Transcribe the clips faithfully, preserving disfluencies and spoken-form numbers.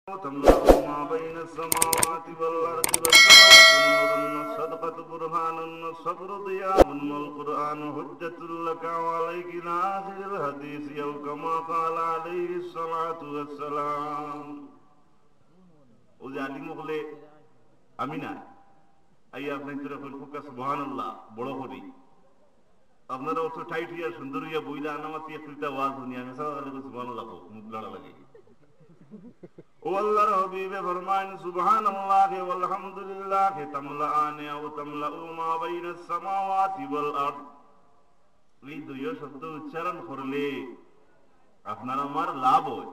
تملأ ما بين السماوات والأرض والصلاة نور والصدقة برهان والصبر ضياء والقرآن حجة لك وعليك إلى آخر الحديث أو كما قال عليه الصلاة والسلام. ওই আলিম হলে আমি না আই আপনি তোরা ফুকা সুবহানাল্লাহ বড় করি আপনারা অত টাইট হইয়া সুন্দর হইয়া বইলা আনামাতি একটা ওয়াজ শুনি আমি সারা সুবহানাল্লাহ মুখ লড়া লাগে। ও আল্লাহর হাবিবে ফরমায়েন সুবহানাল্লাহি ওয়াল হামদুলিল্লাহি তামলাআনি আও তামলাউ মা বাইনাস সামাওয়াতি ওয়াল আরদ। এই দুই শব্দ উচ্চারণ করলে আপনার আমার লাভ হয়।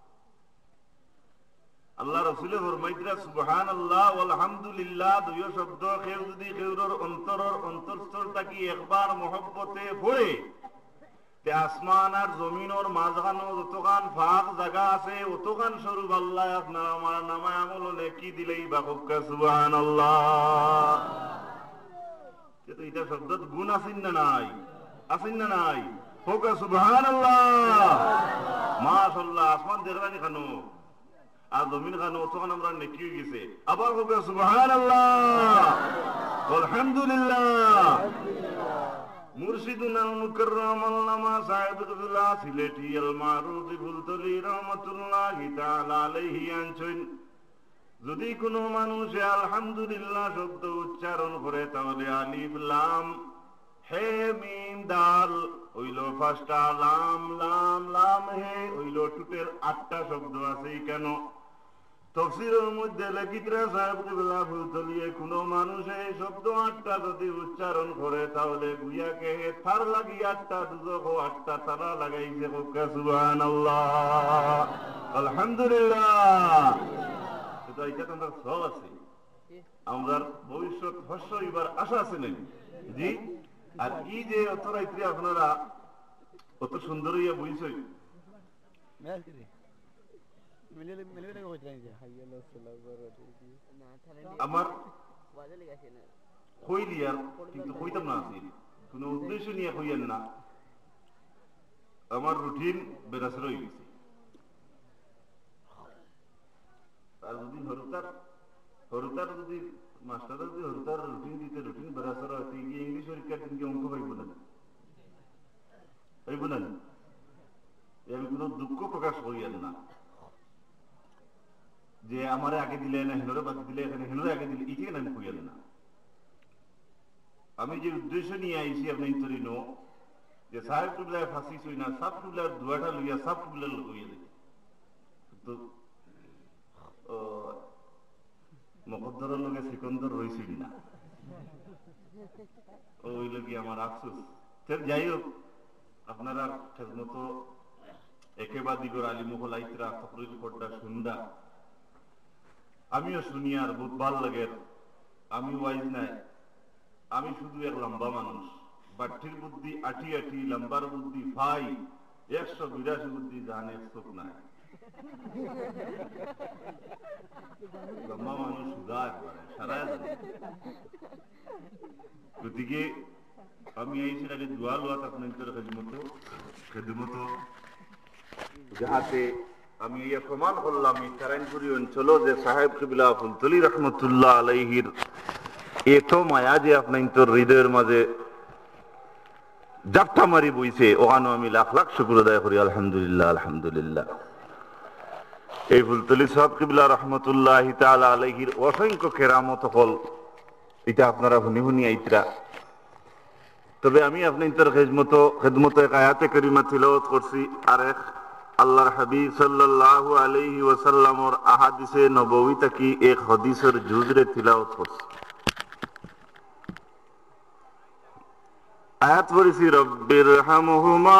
আল্লাহ রাসূলে ফরমাইতরা সুবহানাল্লাহ ওয়াল হামদুলিল্লাহ দুই শব্দ কেউ যদি কেউর অন্তরের অন্তরস্থলটাকে একবার মহব্বতে পড়ে তে আসমান আর জমিনের মাঝখানে যতখান ফাঁক জায়গা আছে অতখান স্বরূপ আল্লাহ আপনার আমার নামায় আমল নেকি দিলেই বাকুকা সুবহানাল্লাহ। কিন্তু এটা শব্দত গুণ আছেন না নাই? আছেন না নাই? হোকা সুবহানাল্লাহ মাশাআল্লাহ। আসমান দেখলানি খানো আর জমিন খানো অতখান আমরা নেকি হয়ে গেছে। আবার হোকা সুবহানাল্লাহ আলহামদুলিল্লাহ। মুর্শিদুনা মুকাররম আল্লামা সাহেব কিবলা সিলেটি আল মারুফ ফুলতলি রাহমাতুল্লাহি তাআলা আলাইহি আনছেন, যদি কোনো মানুষ আলহামদুলিল্লাহ শব্দ উচ্চারণ করে তাহলে আলিফ লাম হে মিম দাল হইল পাঁচটা, লাম লাম লাম হে হইল টোটাল আটটা শব্দ আছে। কেন তফসিরের মধ্যে লেখিতরা সাহেব কিবলা ফুলতলিয়ে কোনো মানুষ এই শব্দ আটটা যদি উচ্চারণ করে তাহলে গুয়াকে তার লাগি আটটা দুজক আটটা তারা লাগাইছে। সুবহানাল্লাহ আলহামদুলিল্লাহ। এটা এটা তোমার সব আছে, আমরা ভবিষ্যৎ হর্ষ এবার আশা আছে নাকি জি? আর এই যে অত রাত্রে আপনারা অত সুন্দর হইয়া বইছে আমার কইলি আর কিন্তু কইতাম না আছি কোন উদ্দেশ্য নিয়ে কইয়েন না। আমার রুটিন বেরাসের হয়ে গেছে। আর যদি হরতার হরতার যদি মাস্টার যদি হরতার রুটিন দিতে রুটিন বেরাসের হয়তো গিয়ে ইংলিশ পরীক্ষার দিনকে অঙ্ক হইব না হইব না। আমি কোনো দুঃখ প্রকাশ করিয়েন না যে আমার আগে দিলে না হেনরে বাদ দিলে এখানে হেনরে আগে দিলে ইকে আমি কইয়েন না। আমি যে উদ্দেশ্য নিয়ে আইছি আপনি তরি নো যে সাহেব টুবলায় ফাঁসি হই না সাপ টুবলার দুয়াটা লইয়া সাপ টুবলার লইয়া দিই তো মকদ্দরের লগে সিকন্দর রইছিল না ওই লগে আমার আফসোস। যাই হোক আপনারা মতো একেবারে দিগর আলিমুল আইতরা ফখরুল কোটটা শুনদা আমিও শুনি আর বহুত ভাল লাগে। আমি ওয়াইজ নাই, আমি শুধু এক লম্বা মানুষ, বাট্টির বুদ্ধি আটি আটি, লম্বার বুদ্ধি ভাই একশো বিরাশি বুদ্ধি জানে চোখ নাই। লম্বা মানুষ সুদা একবারে সারা জানে। গতিকে আমি এই সেটাকে দোয়া লোয়াত আপনার খেদমত খেদমত যাহাতে আমি এই প্রমাণ করলাম এই কারাইনপুরি অঞ্চল যে সাহেব কিবলা ফুলতলি রহমতুল্লাহ আলাইহির এত মায়া যে আপনার হৃদয়ের মাঝে জাপটা মারি বইছে ওখানে আমি লাখ লাখ শুকর আদায় করি। আলহামদুলিল্লাহ আলহামদুলিল্লাহ। এই ফুলতলি সাহেব কিবলা রহমতুল্লাহ তাআলা আলাইহির অসংখ্য কেরামত হল এটা আপনারা শুনি শুনি আইতরা। তবে আমি আপনার খেদমত খেদমত এক আয়াতে কারিমা তিলাওয়াত করছি আর এক আল্লাহর হাবিব সাল্লাল্লাহু আলাইহি ওয়াসাল্লামর আহাদিসে নববী থেকে এক হাদিসের জুজরে তিলাওয়াত করছি। আয়াত পড়েছি রব্বিরহামহুমা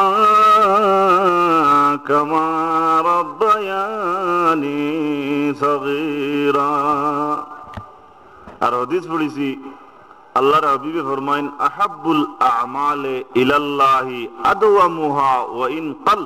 কামা রাব্বায়ানি সগীরা। আর হাদিস পড়েছি আল্লাহর হাবিবে ফরমায়েন আহাব্বুল আমালে ইলাল্লাহি আদওয়ামুহা ওয়া ইন কাল।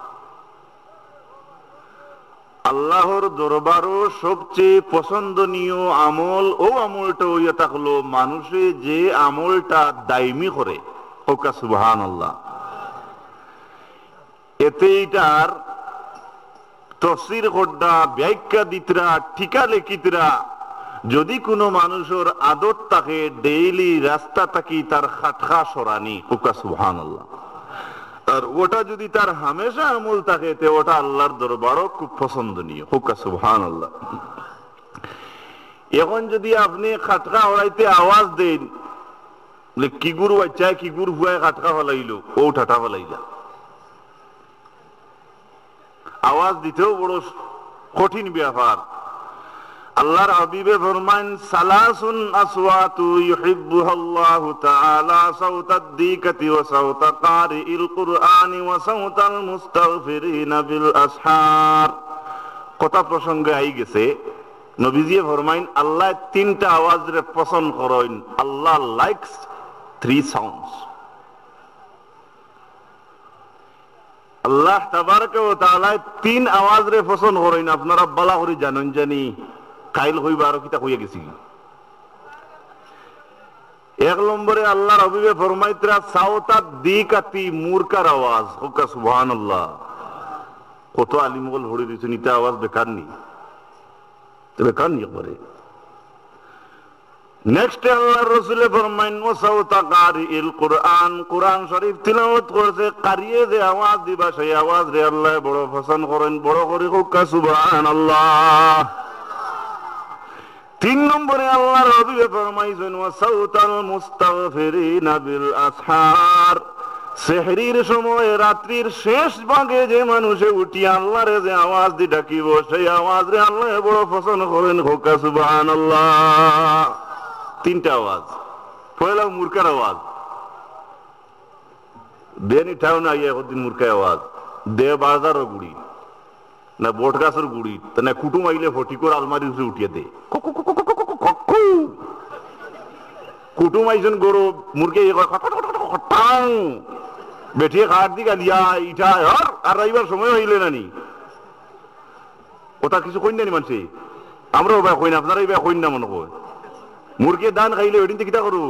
আল্লাহর দরবারও সবচেয়ে পছন্দনীয় আমল ও আমলটা হইয়া থাকলো মানুষে যে আমলটা দায়মি করে। হোকা সুবহানাল্লাহ। এতে এটার তফসির করডা ব্যাখ্যা দিতরা ঠিকা লেখিতরা যদি কোনো মানুষের আদত থাকে ডেইলি রাস্তা থাকি তার খাটখা সরানি হুকা সুবহানাল্লাহ, আর ওটা যদি তার হামেশা আমল থাকে তে ওটা আল্লাহর দরবারও খুব পছন্দনীয় হুকা সুবহানাল্লাহ। এখন যদি আপনি খাটকা হলাইতে আওয়াজ দেন কি গুরু বাচ্চা কি গুরু হুয়ায় খাটকা হলাইলো ও ঠাটা হলাইলা, আওয়াজ দিতেও বড় কঠিন ব্যাপার। আল্লাহর হাবিবে ফরমান সালাসুন আসওয়াতু ইউহিব্বুহাল্লাহু তাআলা সাউতাদ দিকাতি ওয়া সাউতা কারিইল কুরআনি ওয়া সাউতাল মুস্তাগফিরিনা বিল আসহার। কথা প্রসঙ্গে আই গেছে, নবীজি ফরমাইন আল্লাহ তিনটা আওয়াজ রে পছন্দ করেন। আল্লাহ লাইকস থ্রি সাউন্ডস। আল্লাহ তাবারক ওয়া তাআলা তিন আওয়াজ রে পছন্দ করেন। আপনারা বালা করে জানেন জানি কাইল হইবা আর কিতা কইয়া গেছি। এক নম্বরে আল্লাহর হাবিবে ফরমাইতরা সাউতাদ দিকাতি মূর্খার আওয়াজ হুকা সুবহানাল্লাহ। কত আলিমগল হড়ি দিছেন ইতা আওয়াজ বেকার নি, তবে কান নি করে। নেক্সট আল্লাহর রাসূলে ফরমাইন ওয়া সাউতা কারিইল কুরআন, কুরআন শরীফ তিলাওয়াত করছে কারিয়ে যে আওয়াজ দিবা সেই আওয়াজ রে আল্লাহ বড় পছন্দ করেন, বড় করে হুকা সুবহানাল্লাহ। তিন নম্বরে আল্লাহর হাবিবে ফরমাইছেন ওয়া সাউতাল মুস্তাগফিরিনা বিল আসহার, সেহরির সময় রাত্রির শেষ ভাগে যে মানুষে উঠি আল্লাহরে যে আওয়াজ দি ডাকিব সেই আওয়াজ রে আল্লাহ বড় পছন্দ করেন হুকা সুবহানাল্লাহ। তিনটা আওয়াজ। পয়লা মূর্খার আওয়াজ, দেনি ঠাও না ইয়ে একদিন মূর্খার আওয়াজ দে বাজারও গুড়ি না বট গাছের গুড়ি না কুটুম আইলে ফটিকর আলমারি উঠে উঠিয়ে দে। কুটুম আইছেন গরু মুরগে বেঠিয়ে খাট দি গালিয়া ইটা আর রাইবার সময় হইলে নানি ওটা কিছু কইন নানি মানছে। আমরা ওবা কইন, আপনারা এবার কইন না মনে কয়। মুরগে দান খাইলে ওইদিন কিতা করো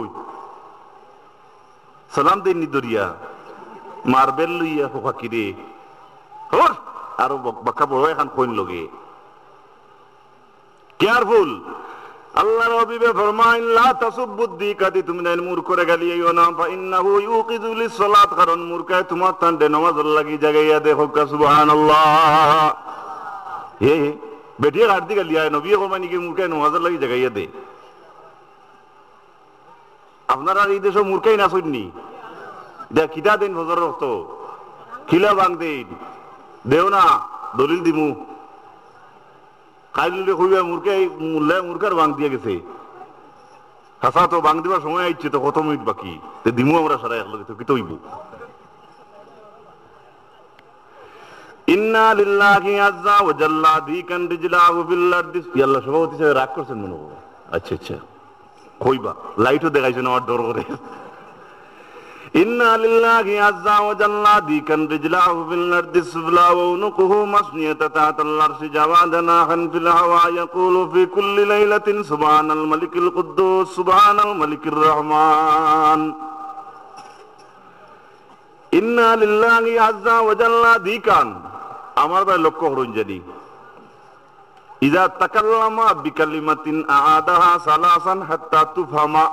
সালাম দেন নি দরিয়া মারবেল লইয়া ফাঁকি রে আরো বাক্কা বড় এখন কইন লগে কেয়ারফুল। আল্লাহর হাবিবে ফরমাইন লা তাসুব্বুদ দিকাতি, তুমি না মূর্খ করে গালিয়াইও না, ফা ইন্নাহু ইউকিযু লিস-সালাত, কারণ মূর্খায় তোমার তান্ডে নামাজের লাগি জাগাইয়া দেখো সুবহানাল্লাহ। হে বেটিয়ে গাড় দি গালিয়া নবী ফরমাইন কি মূর্খায় নামাজের লাগি জাগাইয়া দে। আপনারা এই দেশে মূর্খাই না শুননি দেখ কিতা দেন ফজর রক্ত খিলা বাং দেন দেও না দলিল দিমু কাইলে কইবা মূর্খাই মুল্লা মূর্খার বাং দিয়ে গেছে। হাসা তো বাং দিবার সময় আইছে তো কত মিনিট বাকি তে দিমু আমরা সারা একলগে তো কি তৈব। ইন্না লিল্লাহি আযজা ওয়া জাল্লা দিকান রিজলাহু ফিল আরদি। আল্লাহ সভাপতি সাহেব রাগ করছেন মনে হয়। আচ্ছা আচ্ছা কইবা লাইটও দেখাইছে না আর ডর করে। ইন্না লিল্লাহি আযজা ওয়া জাল্লা দিকান রিজলাহু ফিল আরদি সুবলা ওয়া উনকুহু মাসনিয়াতা তাতাল আরশি জাওয়াদানা খান ফিল হাওয়া ইয়াকুলু ফি কুল্লি লাইলাতিন সুবহানাল মালিকিল কুদ্দুস সুবহানাল মালিকির রহমান। ইন্না লিল্লাহি আযজা ওয়া জাল্লা দিকান, আমার ভাই লক্ষ্য করুন জানি ইযা তাকাল্লামা বিকালিমাতিন আ'াদাহা সালাসান হাত্তা তুফহামা।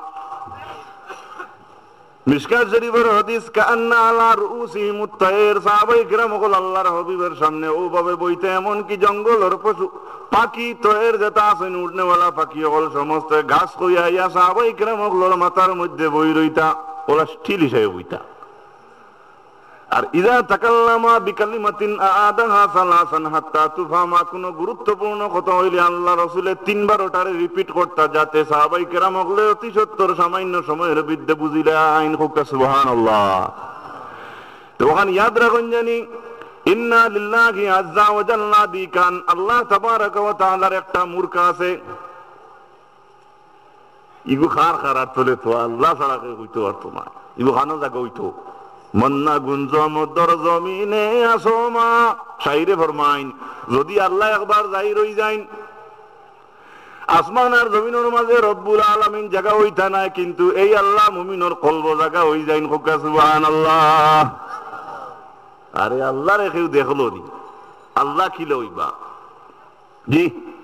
মিশকাত শরীফের হাদিস কান্না আলা রুউসিহিমুত তায়র, সাহাবায়ে কিরাম হল আল্লাহর হাবিবের সামনে ওভাবে বইতে এমন কি জঙ্গলের পশু পাখি তয়ের যেটা আছেন উড়নেওয়ালা পাখি হল সমস্ত ঘাস কইয়া ইয়া সাহাবায়ে কিরাম হল মাথার মধ্যে বই রইতা ওলা স্টিল হিসেবে বইতা। আর ইযা তাকাল্লামা বিকালিমাতিন আ'াদাহা সালাসান হাত্তা তুফহামা, কোন গুরুত্বপূর্ণ কথা হইলে আল্লাহ রাসূলের তিনবার ওটারে রিপিট করতা যাতে সাহাবায়ে কেরাম হলে অতি সত্তর সামান্য সময়ের বিদ্যে বুঝিলেন হুকা সুবহানাল্লাহ। তো ওখানে ইয়াদ রাখুন জানি ইন্না লিল্লাহি আযজা ওয়া জাল্লা দিকান, আল্লাহ তাবারক ওয়া তাআলার একটা মূর্খা আছে ইগু খার খারাপ চলে তো আল্লাহ ছাড়া কেউ হইতে পারতো না, ইগু খানো জায়গা হইতো মন্না গুঞ্জম দর জমিনে আসোমা। শাইরে ফরমাইন যদি আল্লাহ একবার যাই রই যাইন আসমান আর জমিনের মাঝে রব্বুল আলামিন জায়গা হইতা নাই, কিন্তু এই আল্লাহ মুমিনের কলব জায়গা হই যাইন হুকা সুবহানাল্লাহ। আরে আল্লাহরে কেউ দেখলো নি, আল্লাহ কিলে হইবা। জি,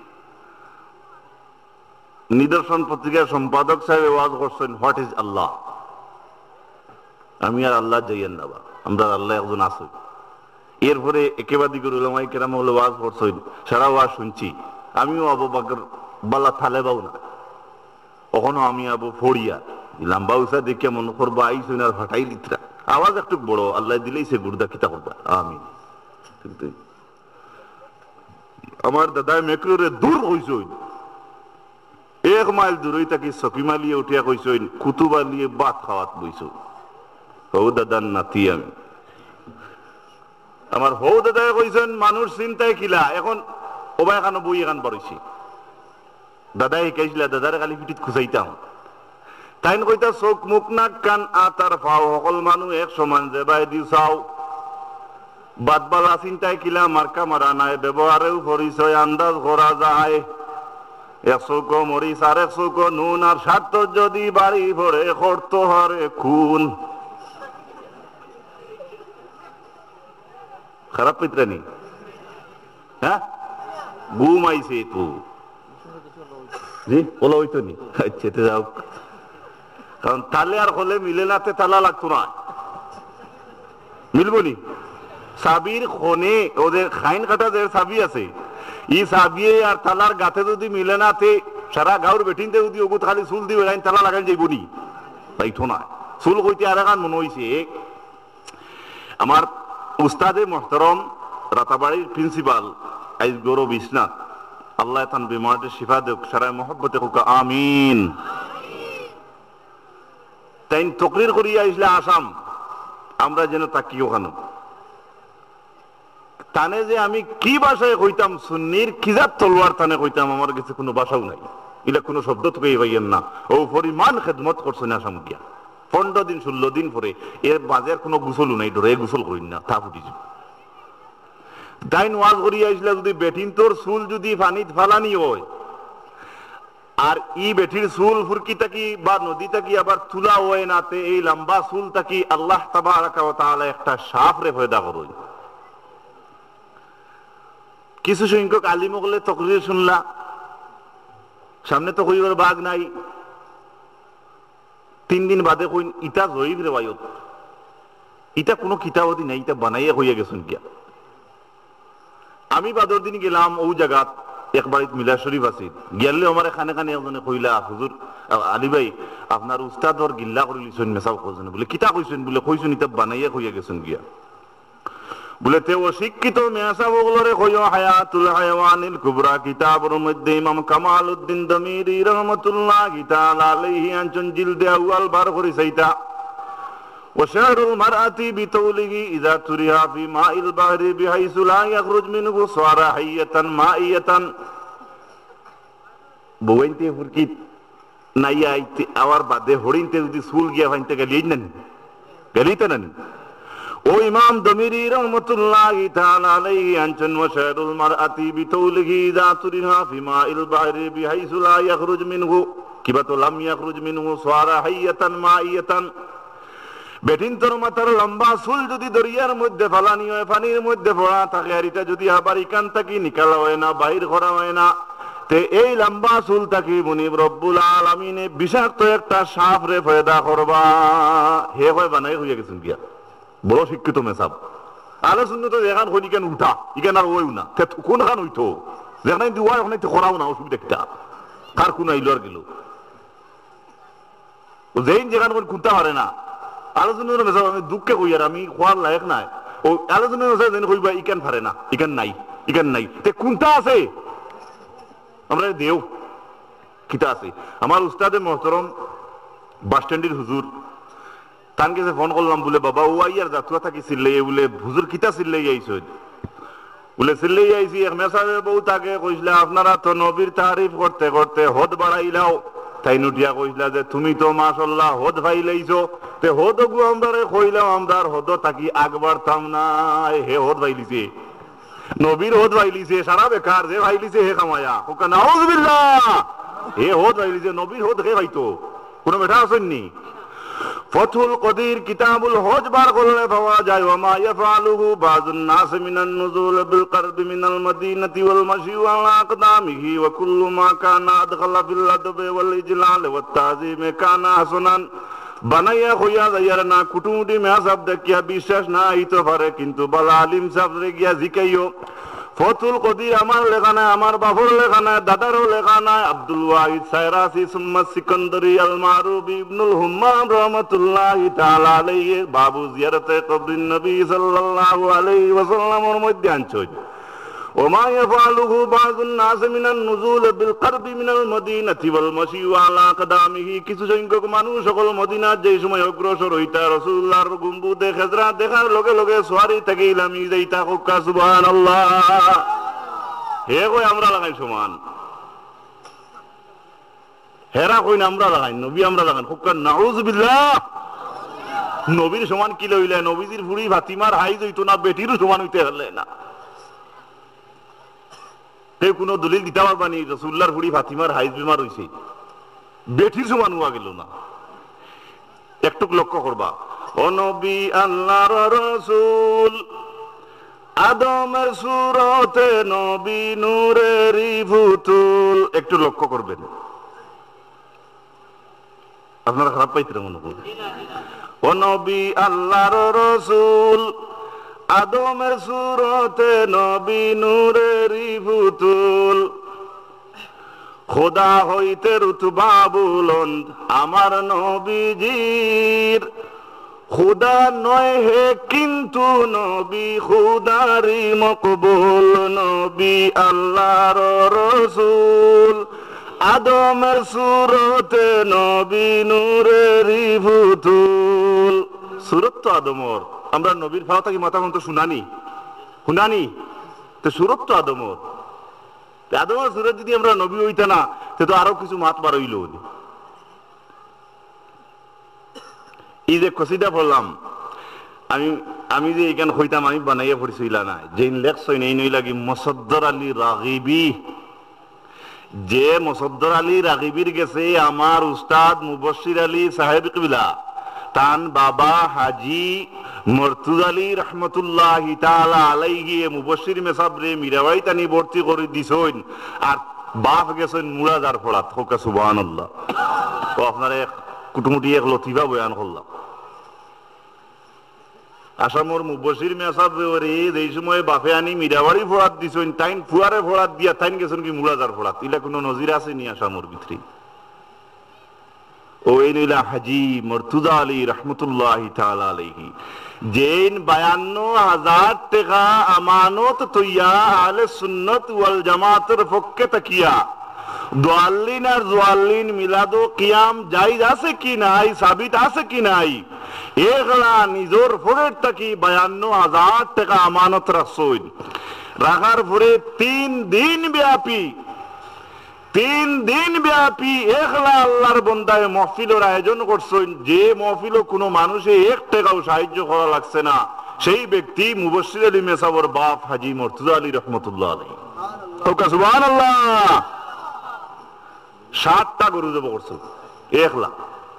নিদর্শন পত্রিকার সম্পাদক সাহেব ওয়াজ করছেন, হোয়াট ইজ আল্লাহ। আমি আর আল্লাহ যাইয়েন না বা, আমরা আল্লাহ একজন আসই। এরপরে একেবাদি করে উলামায়ে কেরাম হলো ওয়াজ করছেন, সারা ওয়াজ শুনছি। আমিও আবু বকর বাল্লা থালেবাও না, কখনো আমি আবু ফড়িয়া লম্বা উষা দেখে মনে করবো আইসুন আর ফাটাই লিত্রা, আওয়াজ একটু বড়, আল্লাহ দিলেই সে গুরদা কিতা করবা। আমি আমার দাদায় মেকরোরে দূর হইছইন, এক মাইল দূরই থাকি সকিমালিয়ে উঠিয়া কইছইন কুতুবালিয়ে ভাত খাওয়াত বইছ। হৌ দাদার নাতি আমি, আমার হৌ দাদায় কইছেন মানুষ চিন্তায় কিলা, এখন ওবাই এখানে বই এখান পড়েছি। দাদাই শিকাইছিল, দাদার খালি পিঠিত খুঁচাইতাম। তাইন কইতা চোখ মুখ নাক কান আতার ফাও সকল মানুষ এক সমান যে বাই দি চাও। বাদবালা চিন্তায় কিলা মার্কা মারা নাই, ব্যবহারেও পরিচয় আন্দাজ করা যায়। একশো কো মরিচ আর একশো কো নুন, আর স্বার্থ যদি বাড়ি ভরে করত হারে খুন। খারাপ পিত্রানি, হ্যাঁ ঘুম আইছে তো জি বলা হইতো নি। আচ্ছা যাও, কারণ তালে আর হলে মিলে নাতে তালা লাগতো না, মিলবো নি। সাবির খনে ওদের খাইন কাটা যে সাবি আছে, ই সাবিয়ে আর তালার গাতে যদি মিলে নাতে সারা গাঁর বেঠিনতে যদি ওগুত খালি চুল দিয়ে লাইন তালা লাগাই যাইব নি, তাইতো না। চুল কইতে আর এখন মনে হয়েছে আমার উস্তাদে মোহতরম রাতাবাড়ির প্রিন্সিপাল আইজ গৌরব ইসনাথ, আল্লাহ তান বিমারে শিফা দেখ, সারায় মহব্বতে হোক আমিন। তাই তকরির করিয়া আসলে আসাম, আমরা যেন তাকি ওখানে তানে যে আমি কি ভাষায় কইতাম, সুন্নির কিজাত তলোয়ার তানে কইতাম, আমার কাছে কোনো ভাষাও নাই। এটা কোনো শব্দ তো কই পাইয়েন না। ও পরিমাণ খেদমত করছেন আসাম গিয়া, পনেরো দিন ষোলো দিন পরে এর বাজার কোনো গুসলও নাই, ডরে গুসল করিন না, তা ফুটিছে। তাই ওয়াজ করিয়া আসলে যদি বেঠিন তোর চুল যদি পানিত ফালানি হয়, আর ই বেঠির চুল ফুরকি থাকি বা নদী থাকি আবার তুলা হয় নাতে, এই লম্বা চুল থাকি আল্লাহ তাবারাকা ওয়া তাআলা একটা সাপ রে পয়দা করই। কিছু সংখ্যক আলিম হলে তকরির শুনলা, সামনে তো কইবার বাঘ নাই, তিন দিন বাদে কইন ইটা জয়ীব রে বায়ত, ইটা কোনো কিতাবতি নাই, ইটা বানাইয়া হইয়া গেছেন কিয়া। আমি বাদর দিন গেলাম ও জায়গাত, একবার মিলা শরীফ আছে, গেলে আমার এখানে খানে একজনে কইলা হুজুর আলী ভাই আপনার উস্তাদর গিল্লা করে লিছেন মেসাও কইছেন বলে, কিতা কইছেন বলে, কইছেন ইটা বানাইয়া হইয়া গেছেন গিয়া। বলে তে অশিক্ষিত মেসা বগলরে কইও হায়াতুল হায়াওয়ানিল কুবরা কিতাবের মধ্যে ইমাম কামালউদ্দিন দমিরি রাহমাতুল্লাহি তাআলা আলাইহি আনচন জিলদে আউয়াল বার করে সাইতা ওয়াশারুল মারআতি বিতাউলিহি ইযা তুরিহা ফি মাইল বাহরি বিহাইসু লা ইয়াখরুজ মিনহু সারা হাইয়াতান মাইয়াতান। বউইতে ফুরকি নাই আইতে আওয়ার বাদে হরিনতে যদি সুল গিয়া ফাইনতে গেলি না গেলিতে না। ও ইমাম দমিরি রাহমাতুল্লাহি তাআলা আলাইহি আনচন ওয়াশারুল মারআতি বিতাউলিহি ইযা তুরিহা ফি মাইল বাহরি বিহাইসু লা ইয়াখরুজ মিনহু কিবা তো লাম ইয়াখরুজ মিনহু সারা হাইয়াতান মাইয়াতান। বেঠিন তোর মাথার লম্বা চুল যদি দরিয়ার মধ্যে ফালানি হয়, পানির মধ্যে পড়া থাকে, আর এটা যদি আবার ইকান থাকি নিকালা হয় না, বাহির করা হয় না, তে এই লম্বা চুল থাকি মুনিব রব্বুল আলামিনে বিষাক্ত একটা সাপ রে পয়দা করবা। হে হয় বানাই হইয়া গেছেন গিয়া, বড় শিক্ষিত মেসাব। আলোচনা তো এখান হইনি কেন উঠা, ইখান আর ওইও না, কোন খান হইতো যেখানে দিওয়া ওখানে করাও না, অসুবিধা একটা কার কোন আইলো আর গেল, যেই যেখানে খুঁজতে পারে না। আলোচনার মেসাব আমি দুঃখে কই আর আমি খোয়ার লায়ক নাই, ও আলোচনার মেসাব যেন কইবা ইকান পারে না, ইকান নাই, ইকান নাই, তে কোনটা আছে আমরা দেও কিতা আছে। আমার উস্তাদে মোহতরম বাস স্ট্যান্ডের হুজুর, তান কাছে ফোন করলাম, বলে বাবা ও আইয়ার যাত্রা থাকি চিল্লাই, বলে হুজুর কিতা চিল্লাই আইস, বলে চিল্লাই আইসি এক মেসাবে বউ তাকে কইসলে আপনারা তো নবীর তারিফ করতে করতে হদ বাড়াইলাও। তাই নুটিয়া কইসলা যে তুমি তো মাশাআল্লাহ হদ ভাইলাইছো, তে হদ গু আমদারে কইলাম আমদার হদ থাকি আগ বাড়তাম না। হে হদ ভাইলিছে, নবীর হদ ভাইলিছে, সারা বেকার যে ভাইলিছে হে কামায়া ওকা নাউযুবিল্লাহ। হে হদ ভাইলিছে, নবীর হদ হে ভাইতো কোনো বেটা আসেননি। ফতুল কদির কিতাবুল হজ বার করলে পাওয়া যায় ওমা ইয়াফআলুহু বাযুন নাস মিনান নুজুল বিল করবি মিনাল মদিনাতি ওয়াল মাশি ওয়া আকদামিহি ওয়া কুল্লু মা কানা আদখালা ফিল আদব ওয়াল ইজলাল ওয়াত তাযীম কানা হাসানান বানাইয়া হইয়া যাইয়ার না কুটুমুটি মেয়াসাব দেখিয়া বিশ্বাস না হইতে পারে, কিন্তু বালা আলিম সাহেবরে গিয়া জিকাইও। ফতুল কদির আমার লেখা নাই, আমার বাবুর লেখা নাই, দাদারও লেখা নাই। আব্দুল ওয়াহিদ সায়রাসি সুম্মা সিকান্দারি আল মারুফ ইবনুল হুম্মাম রাহমাতুল্লাহি তাআলা আলাইহি বাবু জিয়ারতে কবরিন নবী সাল্লাল্লাহু আলাইহি ওয়াসাল্লামের মধ্যে আনছই ওমা ইয়াফআলুহু বাযুন নাস মিনান নুজুল বিল করবি মিনাল মদিনাতি ওয়াল মাশি ওয়ালা আকদামিহি। কিছু সংখ্যক মানুষ সকল মদিনার যে সময় অগ্রসর হইতা রাসূলুল্লাহর গম্বুদে খেজরা দেখার লগে লগে সোয়ারি থেকে ইলামি যাইতা হুক্কা সুবহানাল্লাহ। হে কই আমরা লাগাই সমান, হেরা কই না আমরা লাগাই, নবী আমরা লাগান হুক্কা নাউযুবিল্লাহ। নবীর সমান কি লইলে? নবীজির বুড়ি ফাতিমার হাইজ হইতো না, বেটিরও সমান হইতে হলে না। কেউ কোন দলিল দিতে পারবানি রাসূলুল্লাহর বুড়ি ফাতিমার হাইজ বিমার হইছে, বেটির সমান হওয়া গেল না। একটু লক্ষ্য করবা, ও নবী আল্লাহর রাসূল আদমের সুরতে নবী নূরের ফুতুল। একটু লক্ষ্য করবেন, আপনারা খারাপ পাইতে মনে করবেন। ও নবী আল্লাহর রাসূল আদমের সুরতে নবী নূরের ফুতুল, খোদা হইতে রুতবা বুলন্দ আমার নবীজির, খুদা নয় হে কিন্তু নবী খুদারি মকবুল। নবী আল্লাহর রাসূল আদমের সুরতে নবী নূরের ফুতুল। সুরত তো আদমর, আমরা নবীর ভাও থাকি মাথা মতো শুনানি শুনানি তো সুরত তো আদমর। আদমের সুরত যদি আমরা নবী হইতা না, তো আরো কিছু মাত বার হইল। এই যে কসিদা পড়লাম, আমি আমি যে এখানে হইতাম আমি বানাইয়া পড়ছিলা না, যে লেখছই এই নই লাগি মুসাদ্দার আলী রাগিবি। যে মুসাদ্দার আলী রাগিবির গেছে আমার উস্তাদ মুবশির আলী সাহেব কিবলা, তান বাবা হাজি মর্তুজা আলী রহমতুল্লাহি তাআলা আলাইহি মুবশির মেসাবরে মিরাবাই তানি ভর্তি করে দিছইন, আর বাপ গেছেন মুরাদার ফড়াত। হোকা সুবহানাল্লাহ। তো আপনারা কুটুমুটি এক লতিফা বয়ান করলাম। আসামর মুবশির মেসাবরে এই সময় বাপে আনি মিরাবাড়ি ফড়াত দিছইন, তাইন ফুয়ারে ফড়াত দিয়া তাইন গেছেন কি মুরাদার ফড়াত। ইলা কোনো নজির আছে নি আসামর ভিতরে? ও এই নইলা হাজি মর্তুজা আলী রহমতুল্লাহি তাআলা আলাইহি, জেন বায়ান্ন হাজার টাকা আমানত তৈয়া আহলে সুন্নাত ওয়াল জামাতের পক্ষে তাকিয়া দোয়াল্লিন আর জোয়াল্লিন মিলাদো কিয়াম জায়েজ আছে কি নাই, সাবিত আছে কি নাই, এগুলা নিজের ফোরের তাকি বায়ান্ন হাজার টাকা আমানত রাখছইন। রাখার পরে তিন দিন ব্যাপী তিন দিন ব্যাপী একলা আল্লাহর বন্দায় মহফিলের আয়োজন করছেন। যে মহফিলও কোনো মানুষে এক টাকাও সাহায্য করা লাগছে না, সেই ব্যক্তি মুবশির আলী মেসাবর বাপ হাজি মর্তুজা আলী রহমতুল্লাহ আলাইহি। সুবহানাল্লাহ। সাতটা গরু জব করছে একলা।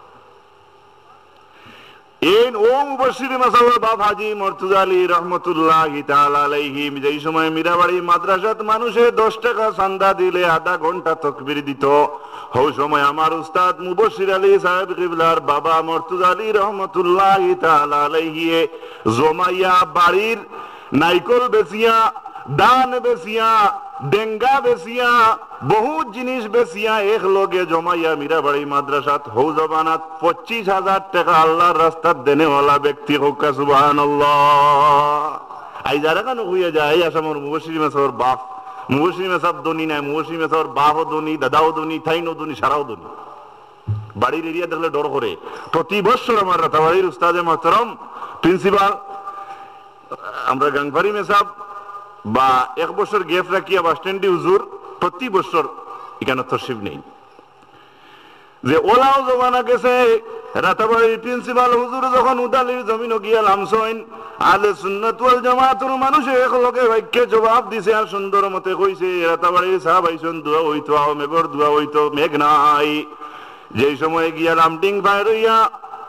এই ও মুবশির মেসাবর বাপ হাজি মর্তুজা আলী রহমতুল্লাহি তাআলা আলাইহি যেই সময় মিরাবাড়ি মাদ্রাসাত মানুষে দশ টাকা চান্দা দিলে আধা ঘন্টা তাকবীর দিত, ওই সময় আমার উস্তাদ মুবশির আলী সাহেব কিবলার বাবা মর্তুজা আলী রহমতুল্লাহি তাআলা আলাইহি জমাইয়া বাড়ির নাইকল বেচিয়া, দান বেচিয়া, ডেঙ্গা বেচিয়া, বহুত জিনিস বেচিয়া এক লগে জমাইয়া মিরাবাড়ি মাদ্রাসাত হৌ জবানাত পঁচিশ হাজার টাকা আল্লাহর রাস্তাত দেনেওয়ালা ব্যক্তি হোকা সুবহানাল্লাহ। আই যারা কেন হইয়া যায় আসামর মুবশির মেসাবর বাপ, মুবশির মেসাব দনি নাই, মুবশির মেসাবর বাপও দনি, দাদাও দনি, থাইনও দনি, সারাও দনি। বাড়ির এরিয়া দেখলে ডর করে। প্রতি বছর আমার রাতাবাড়ির উস্তাদে মোহতারাম প্রিন্সিপাল আমরা গাংফারি মেসাব বা এক বছর গ্যাপ রাখিয়া বাস স্ট্যান্ডে হুজুর প্রতি বছর এখানে তশরিফ নেই। যে ওলাও জমানা গেছে রাতাবাড়ির প্রিন্সিপাল হুজুর যখন উদালির জমিন গিয়া লামসইন আহলে সুন্নাত ওয়াল জামাতের মানুষে এক লগে বাক্যে জবাব দিছে আর সুন্দর মতে কইছে রাতাবাড়ির সাহাব আইসন দোয়া হইতো, আও মেঘর দোয়া হইতো, মেঘ নাই। যেই সময় গিয়া লামটিং ফায়ার হইয়া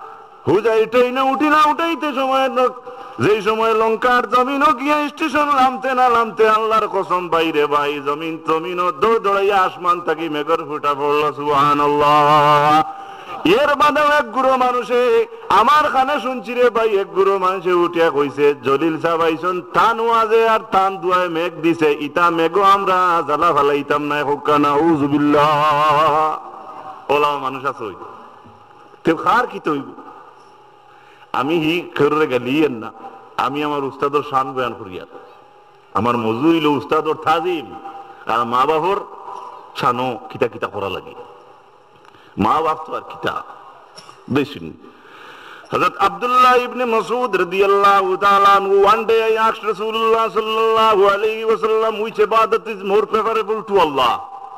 হুজাই ট্রেনে উঠি না উঠাইতে সময় যেই সময় লঙ্কার জমিনও গিয়া স্টেশন নামতে না নামতে আল্লাহর কসম বাইরে ভাই জমিন জমিনও দৌড় দৌড়াইয়া আসমান থাকি মেঘর ফুটা পড়ল সুবহানাল্লাহ। এর বাদেও এক গুরু মানুষে আমার খানে শুনছি রে ভাই, এক গুরু মানুষে উঠিয়া কইছে জলিল সাহেব আইসন টান ওয়াজে আর টান দুয়ায় মেঘ দিছে, ইতা মেঘও আমরা জ্বালা ফালাইতাম না হোক্কা নাউযুবিল্লাহ। ওলা মানুষ আছে ওই তেও খার কি তৈব আমি হি খেরে গেলিয়েন না, আমি আমার উস্তাদর শান বয়ান করিয়া আমার মজু হইল উস্তাদর তাজিম আর মা বাবর শানো কিতা কিতা করা লাগে। মা বাপ তো আর কিতা বেশি। হযরত আব্দুল্লাহ ইবনে মাসউদ রাদিয়াল্লাহু তাআলা আনহু one day I asked Rasulullah sallallahu alayhi wa sallam which ibadat is more preferable to Allah.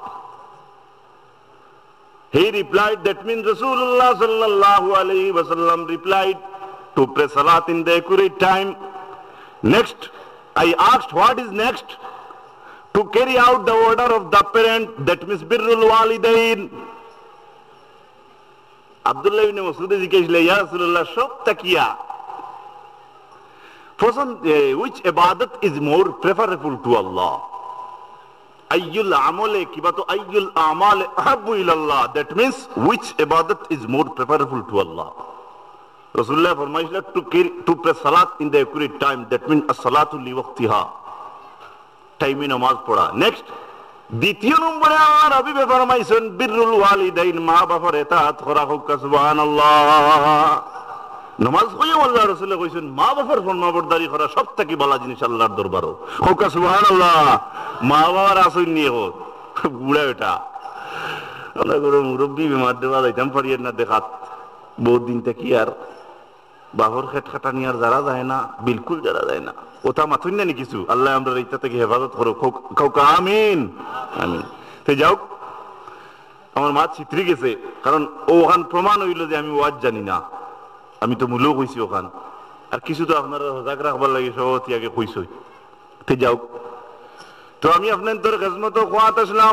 He replied, that means Rasulullah sallallahu alayhi wa sallam replied to pray salat in the accurate time. Next I asked what is next? To carry out the order of the parent, that means birrul walidain. Abdullah ইবনে মাসউদ জিজ্ঞাসা ইয়া রাসূলুল্লাহ সব তাকিয়া পছন্দ which ibadat is more preferable to Allah? ayyul amale kiba to ayyul a'mal ahabbu ila Allah, that means which ibadat is more preferable to Allah? Rasulullah ফরমাইলেন to to pray salat in the accurate time, that means as-salatu li waqtiha, টাইমে নামাজ পড়া। Next দ্বিতীয় নম্বরে আমার নবী ফরমাইছেন বিররুল ওয়ালিদাইন, মা বাবার ইতাআত করা হোক। সুবহানাল্লাহ। নামাজ কইয়া আল্লাহ রাসূল কইছেন মা বাবার ফরমাবরদারি করা সবথেকে ভালো জিনিস আল্লাহর দরবারে হোক। সুবহানাল্লাহ। মা বাবার আসল নিয়ে হোক বুড়া এটা আমরা করে মুরব্বী বিমার দেওয়া যাইতাম পারিয়েন না দেখাত বহুত দিন থেকে আর বাহর খেট খাটানি আর যারা যায় না, বিলকুল যারা যায় না ওটা মাথুন না কিছু। আল্লাহ আমরা এইটা থেকে হেফাজত করো কাউকে আমিন আমিন। তো যাও আমার মা চিত্রি গেছে, কারণ ওখান প্রমাণ হইল যে আমি ওয়াজ জানি না, আমি তো মূল্য কইছি ওখান আর কিছু তো আপনারা সজাগ রাখবার লাগে সহতি আগে কইসই। তো যাও তো আমি আপনার তোর খেজমত খোয়াত আসলাম,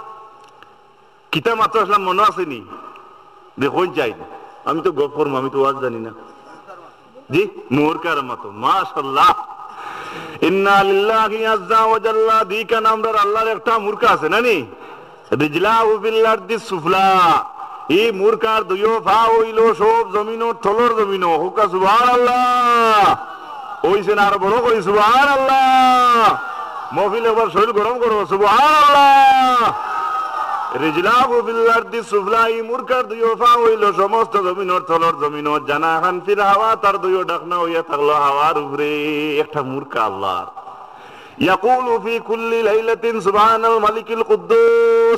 কিতা মাত্র আসলাম মনে আসেনি দেখুন চাই আমি তো গপ করবো, আমি তো ওয়াজ জানি না। জি মুরকার মতো মাশাআল্লাহ। ইন্না লিল্লাহি আযজা ওয়া জাল্লা দিকা নামদার আল্লাহর একটা মুরকা আছে নানি রিজলাহু বিল আরদি সুফলা। এই মুরকার দুইও পা হইল সব জমিনের তলর জমিন হোক। সুবহানাল্লাহ। ওইছেন আর বড় কই সুবহানাল্লাহ। মহফিল এবার শরীর গরম করো সুবহানাল্লাহ। রিজলাহু বিল আরদি সুফলা, এই মুরকার দুইও পা হইল সমস্ত জমিনের তলর জমিন, জানাহান ফিল হাওয়া, তার দুইও ডাকনা হইয়া থাকলো হাওয়ার উপরে। একটা মুরকা আল্লাহ ইয়াকুলু ফি কুল্লি লাইলাতিন সুবহানাল মালিকিল কুদ্দুস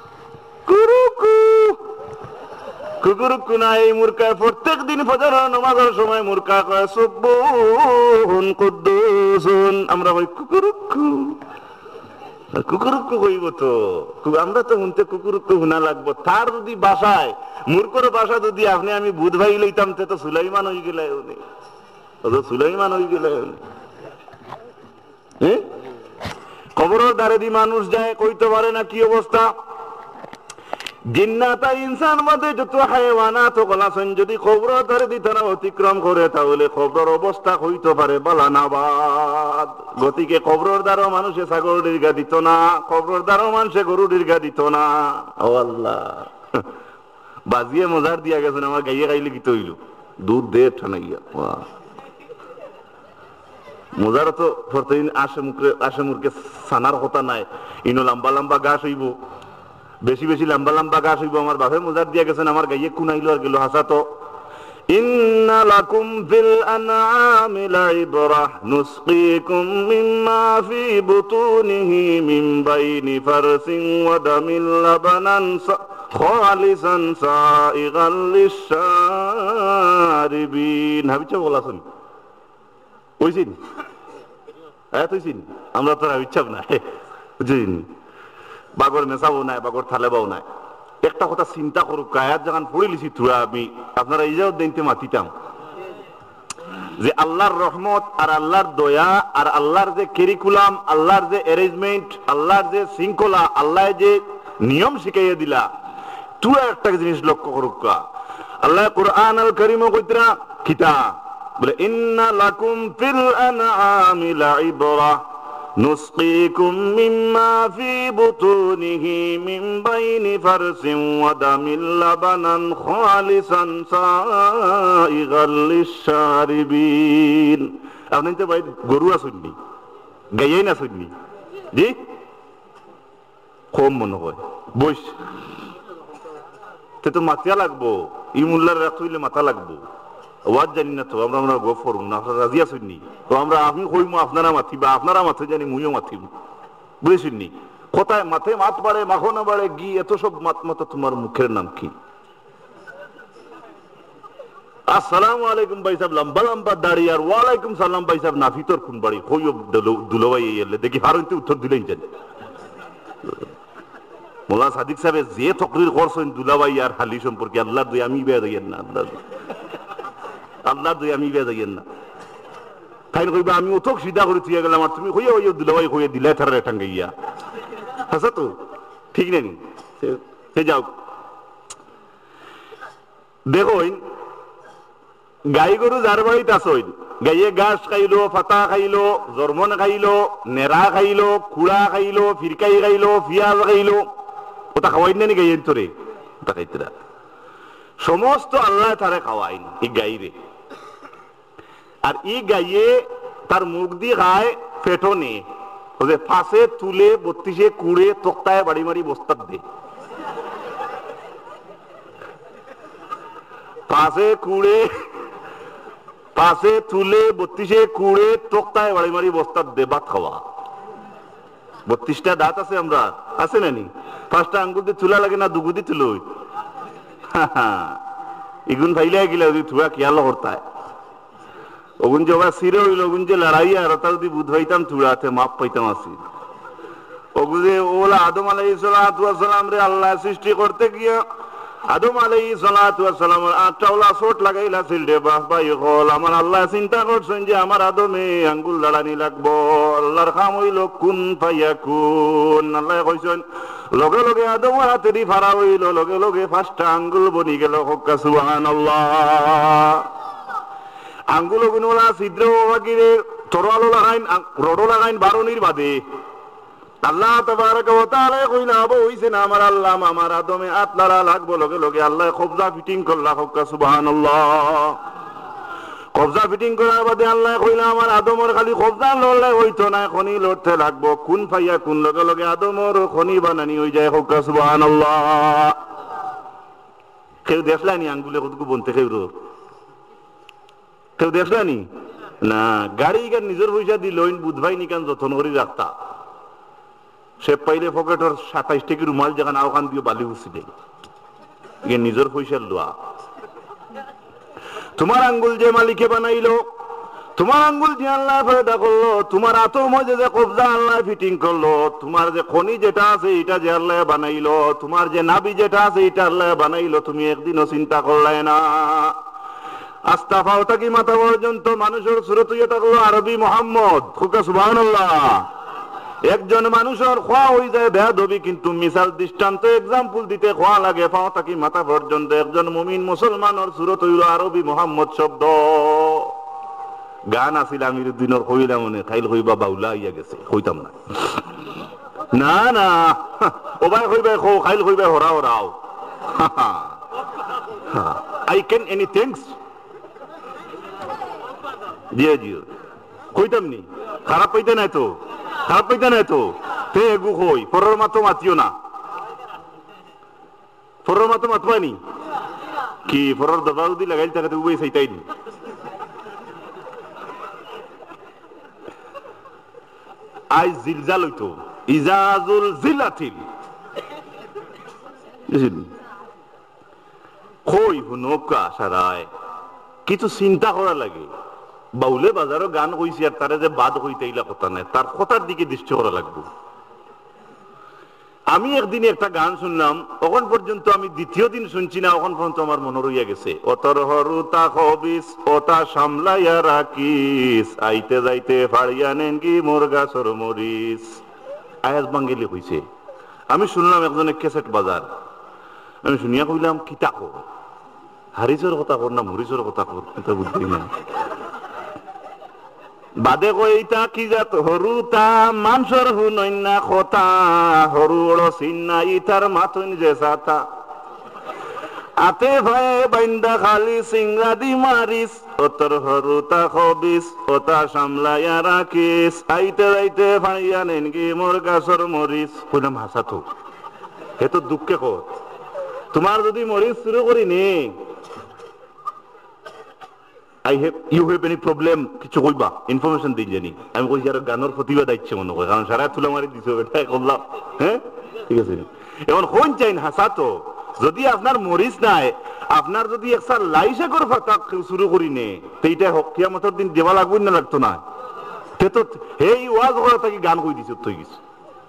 কুরুকু কুকুরুকু না। এই মুরকা প্রত্যেক দিন ফজর নামাজের সময় মুরকা কয় সুবহুন কুদ্দুসুন। আমরা কই কুকুরুকু কুকুরুকু কইব তো আমরা তো শুনতে কুকুরুকু শোনা লাগবো। তার যদি বাসায় মূর্খর বাসা যদি আপনি আমি বুধ ভাই লইতাম তে তো সুলাইমান হয়ে গেলে উনি সুলাইমান হয়ে গেলে হ্যাঁ। কবরের দ্বারে দি মানুষ যায় কইতে পারে না কি অবস্থা। জিন্নাত আর ইনসান মধ্যে যত হায়াওয়ানাত গলাছেন যদি কবরের দ্বারে দি তারা অতিক্রম করে তাহলে কবরের অবস্থা হইতে পারে বালানাবাদ। গতিকে কবরের দ্বারা মানুষে ছাগল দীর্ঘা দিত না, কবরের দ্বারা মানুষে গরু দীর্ঘা দিত না। ও আল্লাহ বাজিয়ে মজার দিয়া গেছেন আমার গাইয়ে খাইলে কি তৈল দুধ দে ঠানাইয়া মজার তো প্রতিদিন আসে মুখে আসে মুখে সানার কথা নাই। ইনো লম্বা লম্বা গাছ হইব, বেশি বেশি লম্বা লম্বা গাছ হইব। আমার বাপে মজার দিয়া গেছেন আমার গাইয়ে কুনাইলো আর গেল হাসা তো ইন্না লাকুম ফিল আনআমি লাইবরাহ নুসকিকুম মিম্মা ফি বুতুনিহি মিন বাইনি ফারসিন ওয়া দামিল লাবানান খালিসান সাইগাল লিশারিবিন। হাবিচা বলাছেন ওইছিন হ্যাঁ তুইছিন আমরা তো ইচ্ছাব না বুঝিন বাগর মেসাবো নাই বাগর থালেবাও নাই। একটা কথা চিন্তা করুক আয়াত যখন পড়ে লিছি তুরা আমি আপনারা এই যাও দিনতে মাতিতাম যে আল্লাহর রহমত আর আল্লাহর দয়া আর আল্লাহর যে কেরিকুলাম, আল্লাহর যে অ্যারেঞ্জমেন্ট, আল্লাহর যে শৃঙ্খলা, আল্লাহ যে নিয়ম শিখাইয়া দিলা তুরা একটা জিনিস লক্ষ্য করুক। আল্লাহ কুরআন আল কারীমে কইতরা কিতা বলে ইন্না লাকুম ফিল আনআমি লাইবরা নুসকিকুম মিম্মা ফি বুতুনিহি মিন বাইনি ফারসিন ওয়া দামিল লাবানান খালিসান সাইগাল লিশশারিবিন। আপনি তো ভাই গরু আসুননি, গাইয়াই না শুননি জি কম মনে হয় বইস তো মাথা লাগবো, ই মোল্লার রাখলে মাথা লাগবো। ওয়াজ জানি না তো আমরা আমরা গো ফরম না, আপনারা রাজি আসুননি তো আমরা আমি কইম আপনারা মাথি বা আপনারা মাথে জানি মুইও মাথিব, বুঝেছেননি? কোথায় মাথে মাত বাড়ে মাখো না বাড়ে গি এত সব মাত মাথা তোমার মুখের নাম কি? আসসালামু আলাইকুম ভাই সাহেব, লম্বা লম্বা দাঁড়িয়ে আর ওয়ালাইকুম সালাম ভাই সাহেব নাফি তোর কোন বাড়ি হইও দুলোভাই এলে দেখি হারতে উত্তর দিলেই জানি। মোলা সাদিক সাহেব যে তকরির করছেন দুলাভাই আর হালি সম্পর্কে আল্লাহর দুই আমি বেয়া যাইয়েন না, আল্লাহ আল্লাহর দুই আমি বেয়া যাইয়েন না। তাই কইবা আমি ওথক সিধা করে থুয়ে গেলাম আর তুমি হইয়া হইয়া দুলাভাই হইয়া দিলাই থারা টাঙ্গে গিয়া আচ্ছা তো ঠিক নেই সে যাও। দেখো গাই গরু যার বাড়িতে আসইন গাইয়ে ঘাস খাইলো, ফাতা খাইলো, জর্মন খাইলো, নেড়া খাইলো, খুড়া খাইলো, ফিরকাই খাইলো, পিয়াজ খাইলো, ওটা খাওয়াইন না নি গাইয়ের তোরে ওটা খাইতে না। সমস্ত আল্লাহ তারে খাওয়াইন এই গাইরে। আর ই গাইয়ে তার মুখ দিয়ে খায় পেটো নে ফাঁসে তুলে বত্রিশে কুড়ে তক্তায় বাড়ি মারি বস্তার দে পাশে কুড়ে পাশে তুলে বত্রিশে কুড়ে তক্তায় বাড়ি মারি বস্তার দে ভাত খাওয়া। বত্রিশটা দাঁত আছে আমরা আছে না নি? পাঁচটা আঙ্গুল দিয়ে চুলা লাগে না দুগুদি তুলো ইগুন ভাইলে গিলা থুয়া কিয়াল করতায় ওগুন যে ওরা সিরে হইল ওগুন যে লড়াই আর ওটা যদি বুধ হইতাম চুড়াতে মাপ পাইতাম আসি। ওগু যে ওলা আদম আলাইহিস সালাতু ওয়াস সালাম রে আল্লাহ সৃষ্টি করতে গিয়া আদম আলাইহিস সালাতু ওয়াস সালাম আটটা ওলা চোট লাগাইলা সিলডে বাস ভাই হল। আমার আল্লাহ চিন্তা করছেন যে আমার আদমে আঙ্গুল দাঁড়ানি লাগবো। আল্লাহর কাম হইল কুন ফায়াকুন। আল্লাহ কইছেন লগে লগে আদমের হাতেরই ফাড়া হইল, লগে লগে পাঁচটা আঙ্গুল বনি গেল। হক্কা সুবহানাল্লাহ। আঙ্গুল গুনওয়ালা ছিদ্র বাকিরে তরোয়ালো লাগাইন রডো লাগাইন বারোনির বাদে আল্লাহ তাবারক ওয়া তাআলা কইলা আবু হইছে না আমার আল্লাহ আমার আদমে আতলারা লাগবো। লগে লগে আল্লাহ কবজা ফিটিং করলা। হক্কা সুবহানাল্লাহ। কবজা ফিটিং করার বাদে আল্লাহ কইলা আমার আদমর খালি কবজা লড়লে হইতো না, খনি লড়তে লাগবো। কুন ফাইয়া কুন লগে লগে আদমর খনি বানানি হই যায়। হক্কা সুবহানাল্লাহ। কেউ দেখলানি আঙ্গুলে কতটুকু বনতে কেউ কেউ দেখলানি না? গাড়ি গান নিজের পয়সা দিল বুধভাই নিকান যত্ন করে রাখতা। সে পাইলে পকেটর সাতাইশ টাকি রুমাল যেখানে ওখান দিয়ে বালি উঠছি দেয় নিজের পয়সার লোয়া। তোমার আঙ্গুল যে মালিকে বানাইলো, তোমার আঙ্গুল যে আল্লাহ ফায়দা করলো, তোমার আতর মধ্যে যে কবজা আল্লাহ ফিটিং করলো, তোমার যে খনি যেটা আছে এটা যে আল্লাহ বানাইলো, তোমার যে নাবি যেটা আছে এটা আল্লাহ বানাইলো, তুমি একদিনও চিন্তা করলে না। আস্তাফাও থাকি মাথা পর্যন্ত মানুষের সুরত হইয়া থাকলো আরবি মোহাম্মদ। খুকা সুবহানাল্লাহ। একজন মানুষের খোয়া হয়ে যায় বেয়াদবি, কিন্তু মিসাল দৃষ্টান্ত এক্সাম্পল দিতে খোয়া লাগে পাও থাকি মাথা পর্যন্ত। একজন মুমিন মুসলমানের সুরত হইল আরবি মোহাম্মদ শব্দ। গান আসিল আমির দিনের কইলাম মনে খাইল হইবা বাউলা ইয়া গেছে কইতাম না না না ও ভাই হইবে খো খাইল হইবে হরা হরাও আই ক্যান এনি থিংস জি জি কইতাম নি খারাপ পাইতে নাই তো খারাপ পাইতে নাই তো তে এগু হই পরের মাতো মাতিও না পরের মাতো মাতবানি কি পরের দবাউ দি লাগাইল থাকে তো উই সাইতাই নি আই জিলজাল হইতো ইজাজুল জিলাতিল কই হুনকা সারায় কিছু চিন্তা করা লাগে বাউলে বাজারও গান কইছি আর তারে যে বাদ হইতে ইলা কথা নাই তার কথার দিকে দৃষ্টি করা লাগবে আমি একদিন একটা গান শুনলাম তখন পর্যন্ত আমি দ্বিতীয় দিন শুনছি না তখন পর্যন্ত আমার মনে রইয়া গেছে অতর হরু তা খবিস ওটা সামলাইয়া রাখিস আইতে যাইতে ফাড়িয়া নেন কি মুরগা সর মরিস আয়াজ বাঙ্গেলি হইছে আমি শুনলাম একজনের ক্যাসেট বাজার আমি শুনিয়া কইলাম কি তাকো হারিচর কথা কর না মরিচর কথা কর, এটা বুদ্ধি না। বাদে কইতা কি জাত হরুতা মানসর হুনইনা কথা হরু ওড় সিন্না ইতার মাথুন যে সাথা আতে ভয়ে বাইন্দা খালি সিংরা দি মারিস ওতর হরুতা খবিস ওতা সামলাইয়া রাখিস আইতে আইতে ভাইয়া নেনকি মোর গাছর মরিস কইলাম হাসা তো এ তো দুঃখে কর তোমার যদি মরিস শুরু করি নে I have, you have any problem? কিছু কইবা ইনফরমেশন দিই জানি আমি কইছি আর গানের প্রতিবাদ আইছে মনে করে কারণ সারা তুলা মারি দিছো এটা করলাম হ্যাঁ ঠিক আছে এখন কোন চাইন হাসা তো যদি আপনার মরিস নাই আপনার যদি একটা লাইসা করে ফাটা শুরু করি নে সেইটা কিয়ামতের দিন দেওয়া লাগবে না লাগতো না তে তো এই ওয়াজ করে তাকে গান কই দিছ তুই কিছু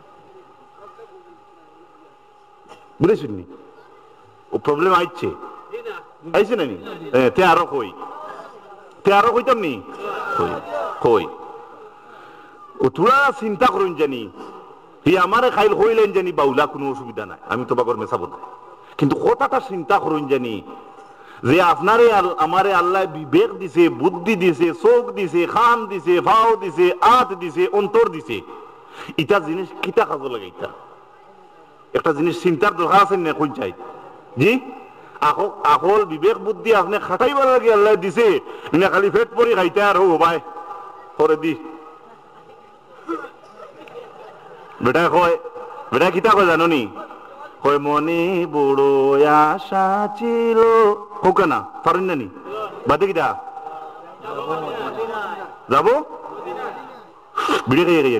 বুঝছিস নি ও প্রবলেম আইছে আইছে না নি তে আরো কই আরো কইতাম নি কই ও তোরা চিন্তা করুন জানি হি আমারে খাইল হইলেন জানি বাউলা কোনো অসুবিধা নাই আমি তো বাগর মেসাব না কিন্তু কথাটা চিন্তা করুন জানি যে আপনারে আমারে আল্লাহ বিবেক দিছে বুদ্ধি দিছে চোখ দিছে খান দিছে ভাও দিছে আত দিছে অন্তর দিছে ইটা জিনিস কিতা কাজ লাগে ইটা একটা জিনিস চিন্তার দরকার আছে না কই চাই জি আকল বিবেক বুদ্ধি আপনি খাটাইবার লাগে আল্লাহ দিছে না খালি পেট পরি খাইতে আর হো ভাই করে দি বেটা কয় বেটা কিতা কয় জানো নি কয় মনে বড় আশা ছিল হোক না পারেন না নি বাদে কিতা যাবো বিড়ে খাইয়ে খাইয়ে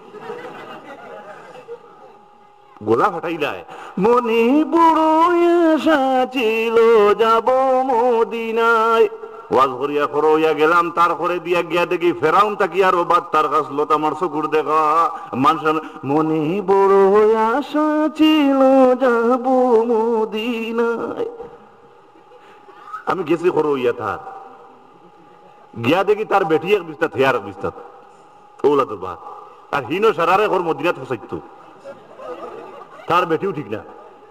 গোলা ফাটাইলায় মনে বড় আশা ছিল যাব মদিনায় ওয়াজ করিয়া করইয়া গেলাম তারপরে দিয়া গিয়া দেখি ফেরাউন তাকি আর বাদ তার কাছ লতা আমার চকুর দেখা মানুষ মনে বড় আশা ছিল যাব মদিনায় আমি গেছি করইয়া তার গিয়া দেখি তার বেটি এক বিস্তার থেয়ার এক বিস্তার ওলা তোর বাদ আর হিনো সারারে ঘর মদিনাত ফসাইতো তার বেটিও ঠিক না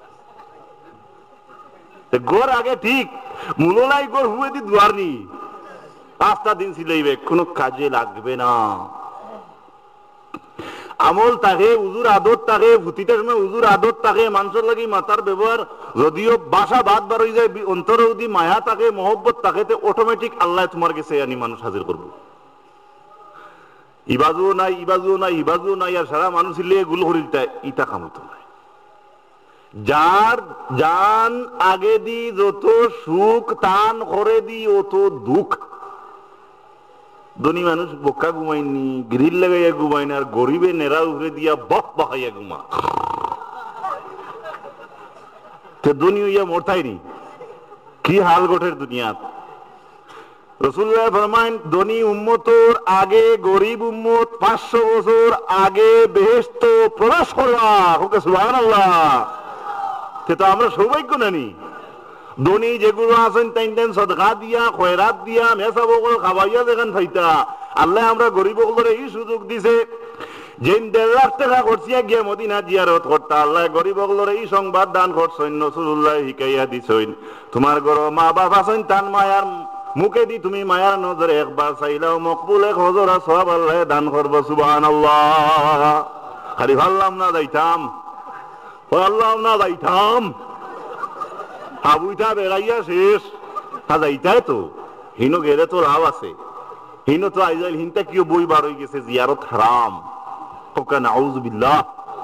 গোর আগে ঠিক মুলাই গোর হুয়ে দি দুয়ার নি পাঁচটা দিন সিলাইবে কোনো কাজে লাগবে না আমল থাকে উজুর আদত থাকে ভূতিটার সময় উজুর আদত থাকে মানুষের লাগি মাতার ব্যবহার যদিও বাসা বাদ বার হয়ে যায় অন্তরে যদি মায়া থাকে মহব্বত থাকে তো অটোমেটিক আল্লাহ তোমার কাছে আনি মানুষ হাজির করবো ইবাজুও নাই ইবাজুও নাই ইবাজুও নাই আর সারা মানুষ লিয়ে গুলো করে দিতে ইটা কামতো নাই যার জান আগে দি যত সুখ টান করে দি অত দুঃখ ধনী মানুষ বোকা ঘুমায়নি গ্রিল লাগাইয়া ঘুমায় না আর গরিবে নেড়া উঠে দিয়া বক বকাইয়া ঘুমা তো ধনী হইয়া মরতাইনি কি হাল গোটের দুনিয়াত রাসূলুল্লাহ ফরমায়েন ধনী উম্মতর আগে গরিব উম্মত পাঁচশো বছর আগে বেহেশত প্রবেশ করবা ওকে সুবহানাল্লাহ তে তো আমরা সৌভাগ্য নানি ধনী যেগুলো আছেন টাইম টাইম সদকা দিয়া খয়রাত দিয়া মেসা বগল খাওয়াইয়া দেখেন ফাইতা আল্লাহ আমরা গরিব বগলরে এই সুযোগ দিছে যে দেড় লাখ টাকা খরচিয়া গিয়া মদিনা জিয়ারত করতা আল্লাহ গরিব বগলরে এই সংবাদ দান করছেন রাসূলুল্লাহ হিকাইয়া দিছেন তোমার ঘর মা বাবা আছেন তান মায়ার মুখে দি তুমি মায়ার নজরে একবার চাইলাও মকবুল এক হজরা সওয়াব আল্লাহ দান করব সুবহানাল্লাহ খালি ভাবলাম না যাইতাম ও আল্লাহ না যাইতাম হাবুইটা বেড়াইয়া শেষ তা যাইতাই তো হিনো গেলে তো লাভ আছে হিনো তো আইজাইল হিনটা কিও বই বার হয়ে গেছে জিয়ারত হারাম তোকা নাউযু বিল্লাহ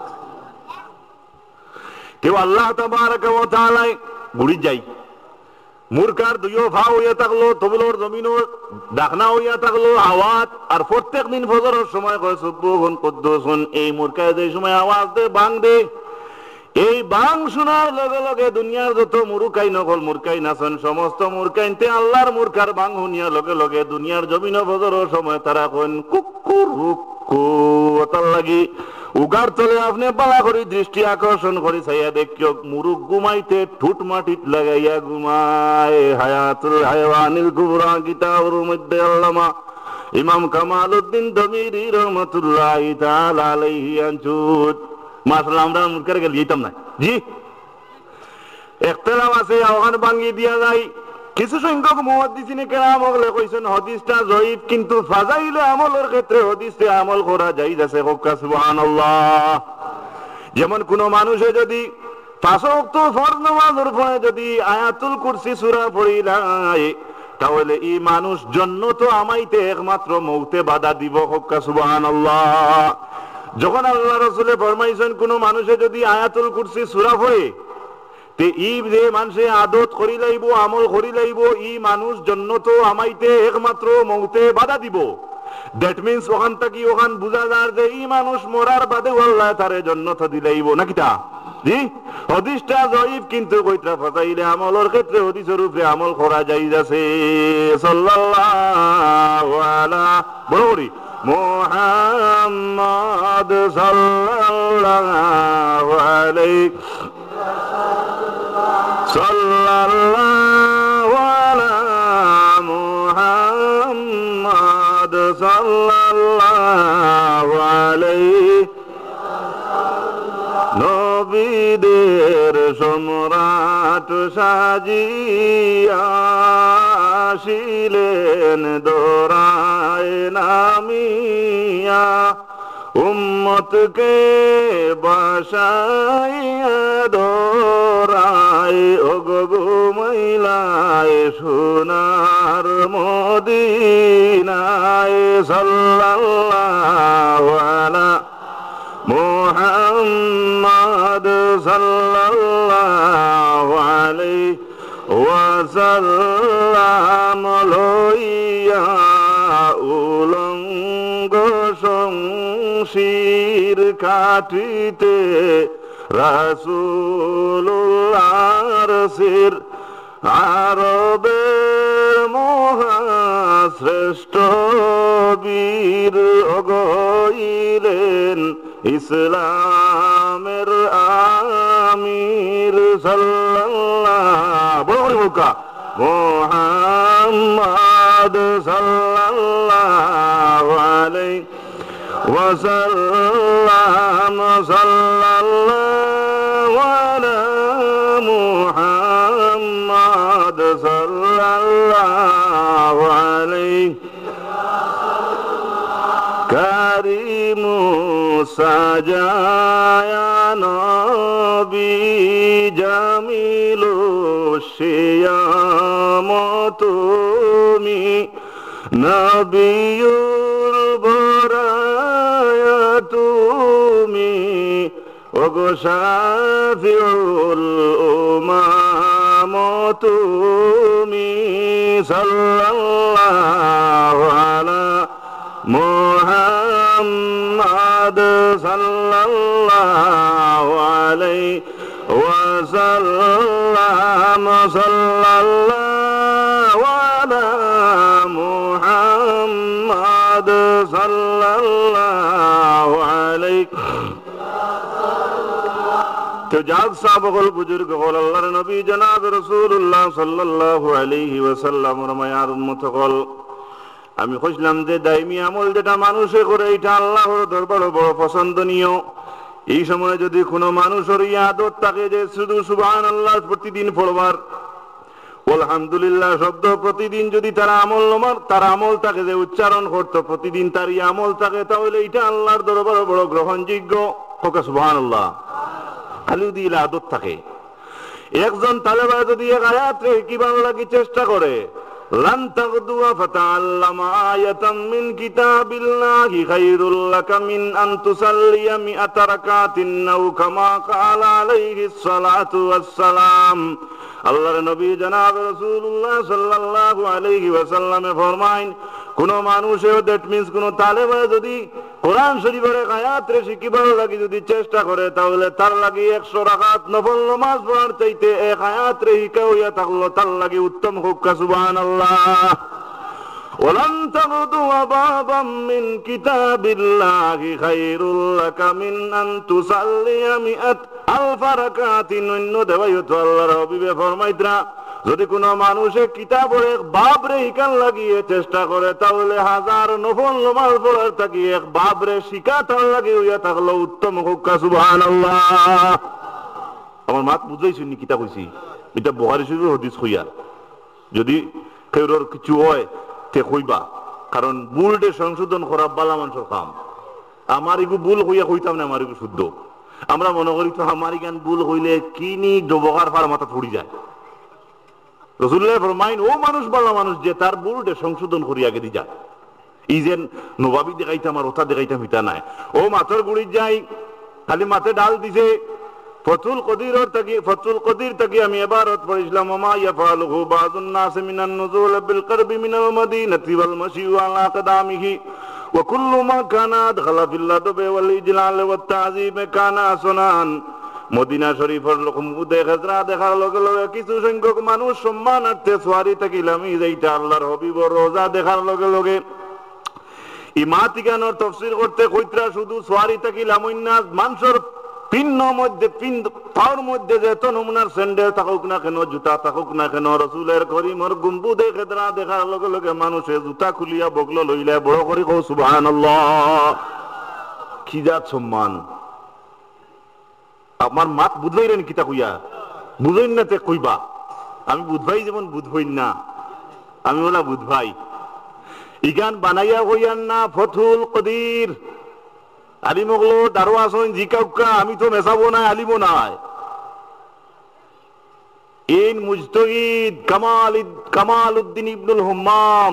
কেউ আল্লাহ তাবারাকা ওয়া তাআলা গুড়ি যাই মুরকার দুইও ভাও হইয়া থাকলো তবলোর জমিনোর ডাকনা হইয়া থাকলো আওয়াজ আর প্রত্যেক দিন ফজরের সময় কয় সুবহান কুদ্দুসুন এই মুরকায় যে সময় আওয়াজ দে বাং দে এই বাং শোনার লগে লগে দুনিয়ার যত মুরুকাই নকল মুরকাই নাচন সমস্ত মুরকাইনতে আল্লাহর মুরকার বাং শুনিয়া লগে লগে দুনিয়ার জমিন ফজরের সময় তারা কন কুকুর রুকু তার লাগি উগার তলে আপনি বালা করি দৃষ্টি আকর্ষণ করি চাইয়া দেখিও মুরুক ঘুমাইতে ঠুট মাটিত লাগাইয়া ঘুমায় হায়াতুল হায়ওয়ানিল কুবরা কিতাবের মধ্যে আল্লামা ইমাম কামালউদ্দিন দমিরি রহমাতুল্লাহি তাআলা আলাইহি আনচুত মাশাআল্লাহ আমরা মুরকার গেল যেতাম না জি একতলাপ আছে ওখানে ভাঙিয়ে দিয়া যায় কিছু সংখ্যক মুহাদ্দিসিনে কেরাম হলে কইছেন হাদিসটা জয়ীফ, কিন্তু ফাজাইলে আমলের ক্ষেত্রে হাদিসে আমল করা জায়েজ আছে। সুবহানাল্লাহ। যেমন কোন মানুষে যদি পাঁচ ওয়াক্ত ফরজ নামাজের পরে যদি আয়াতুল কুরসি সূরা পড়িলাই, তাহলে এই মানুষ জান্নাত আমাইতে একমাত্র মউতে বাধা দিব। সুবহানাল্লাহ। যখন আল্লাহ রাসূলে ফরমাইছেন কোন মানুষে যদি আয়াতুল কুরসি সূরা পড়ে, তে ই যে মানুষে আদত করি লাইব, আমল করি লাইব, ই মানুষ জান্নাত আমাইতে একমাত্র মউতে বাধা দিব। দ্যাট মিন্স ওখান থেকে ওখান বুঝা যায় যে ই মানুষ মরার বাদে আল্লাহ তারে জান্নাত দিলাইব নাকি তা? জি, হাদিসটা জয়ীফ, কিন্তু কইতা ফাজাইলে আমলের ক্ষেত্রে হাদিসের উপরে আমল করা জায়েজ আছে। সাল্লাল্লাহু আলা বড়ি মুহাম্মদ সাল্লাল্লাহু আলাইহি সাল্লাল্লাহু আলা মুহাম্মদ সাল্লাল্লাহু আলাইহি। নবীদের সম্রাট সাজিয়া আসিলেন দোরায় নামিয়া, উম্মতকে বাসাইয়া দোরায় ওগো মহিলায় সোনার মদিনায়। সাল্লাল্লাহু আলা মুহাম্মদ সাল্লাল্লাহু আলাইহি ওয়াসাল্লাম লইয়া উলঙ্গ শমশির কাটিতে রাসূলুল্লাহর শির আরবের মহাশ্রেষ্ঠ বীর অগইলেন ইসলামের আমির। সাল্লাল্লাহু মুহাম্মদ সাল্লাল্লাহু আলাইহি ওয়াসাল্লাম। সাল্লাল্লাহু আলা মুহাম্মদ সাল্লাল্লাহু আলাইহি। কারিমু সাজায়া নবী জামিলু শিয়াম তুমি, নবিয়ুল বরায়া তুমি, ওগো শাফিউল উমাম তুমি। সাল্লাল্লাহু আলা মুহাম্মদ সাল্লাল্লাহু আলাইহি ওয়াসাল্লাম। সাল্লাল্লাহু আলা মুহাম্মদ সাল্লাল্লাহু আলাইহি। তো যাক সাহাবাগণ বুজুর্গ হল আল্লাহর নবী জনাব রাসূলুল্লাহ সাল্লাল্লাহু আলাইহি ওয়াসাল্লাম মায়ার উম্মত হল, আমি কইলাম যে দাইমি আমল যেটা মানুষে করে এটা আল্লাহর দরবারে বড় পছন্দনীয়। এই সময় যদি কোনো মানুষের আদত থাকে যে শুধু সুবহানাল্লাহ প্রতিদিন পড়বার, আলহামদুলিল্লাহ শব্দ প্রতিদিন যদি তার আমল নমার তার আমল থাকে যে উচ্চারণ করতো প্রতিদিন তার এই আমল থাকে, তাহলে এটা আল্লাহর দরবারে বড় গ্রহণযোগ্য। সুবহানাল্লাহ। খালি যদি আদত থাকে, একজন তালেবা যদি এক আয়াত কিবার লাগি চেষ্টা করে, লান তাগদুয়া ফাতাআল্লামা আয়াতাম মিন কিতাবিল্লাহি খায়রুল লাকা মিন আন তুসাল্লিয়া মিআতা রাকাতিন আও কামা ক্বালা আলাইহিস সালাতু ওয়াসসালাম। আল্লাহর নবী জনাব রাসূলুল্লাহ সাল্লাল্লাহু আলাইহি ওয়াসাল্লামে ফরমাইন, কোন মানুষেও দ্যাট মিন্স কোন তালেবা যদি কোরআন শরীফের আয়াত রে শিখিবার লাগি যদি চেষ্টা করে, তাহলে তার লাগি একশো রাকাত নফল নামাজ পড়ার চাইতে এক আয়াত রে শিখা হইয়া থাকলো তার লাগি উত্তম হোক। সুবহানাল্লাহ। ওয়ালান তাগদু বাবাম মিন কিতাবিল্লাহি খায়রুল লাকা মিন আন তুসাল্লিয়া মিআত আলফ রাকাতিন। অন্য দেবায়ত আল্লাহর হাবিবে ফরমাইতরা, যদি কোন মানুষে কিতাবের এক বাব রে শিকার লাগিয়ে চেষ্টা করে, তাহলে হাজার নফল নামাজ পড়ার থাকি এক বাব রে শিখা তার লাগি হইয়া থাকলো উত্তম হোক। সুবহানাল্লাহ। আমার মাত বুঝাইছি নি কিতা কইছি? এটা বুখারী শরীফের হাদিস হইয়া। যদি কেউর কিছু হয় তে কইবা, কারণ ভুলটে সংশোধন করা বালা মানুষের কাম। আমার এগু ভুল হইয়া কইতাম না, আমার এগু শুদ্ধ। আমরা মনে করি তো আমার গান ভুল হইলে কিনি ডবকার ফার মাথা পড়ি যায়। রাসূলুল্লাহ ফরমাইন ও মানুষ বালা মানুষ যে তার ভুলটে সংশোধন করি আগে দি যায়। ই যে নবাবি দেখাইতাম আর ওটা দেখাইতাম হিতা নাই। ও মাথার গুড়ি যাই খালি মাথে ডাল দিছে। ফতুল কদির থেকে ফতুল কদির থেকে আমি এবারত পড়েছিলাম, ওমা ইয়াফালুহু বাযুন নাস মিনান নুজুল বিল করবি মিনাল মদিনাতি ওয়াল মাশি আলা কদামিহি ওয়া কুল্লু মা কানা দখালা ফিল লাদব ওয়াল ইজলাল ওয়াত তাযীম কানা সুনান। মদিনা শরীফের লোক মুদে হাজরা দেখার লগে লগে কিছু সংখ্যক মানুষ সম্মানার্থে সোয়ারি থাকিলাম এইটা আল্লাহর হাবিবর রোজা দেখার লগে লগে ইমাতিগানোর তাফসীর করতে কইত্রা শুধু সোয়ারি থাকিলাম না মানুষের পিন্ন মধ্যে পিন পাওয়ার মধ্যে যত নমুনার স্যান্ডেল থাকুক না কেন, জুতা থাকুক না কেন, রাসূলের করিমের গুম্বুদে খেদরা দেখার লগে লগে মানুষে জুতা খুলিয়া বগলো লইলে বড় করে কও সুবহানাল্লাহ। কি জাত সম্মান! আমার মাত বুঝাইলেন কিতা কইয়া বুঝইন না তে কইবা। আমি বুঝভাই যেমন বুঝবইন না, আমি ওলা বুঝভাই। ইগান বানাইয়া কইয়ান না ফতুল কদির আলিমগলো দারোয়া আসন জিকাউকা, আমি তো মেসাবো নাই আলিমো নাই। ইন মুজতাহিদ কামাল কামাল উদ্দিন ইবনুল হুম্মাম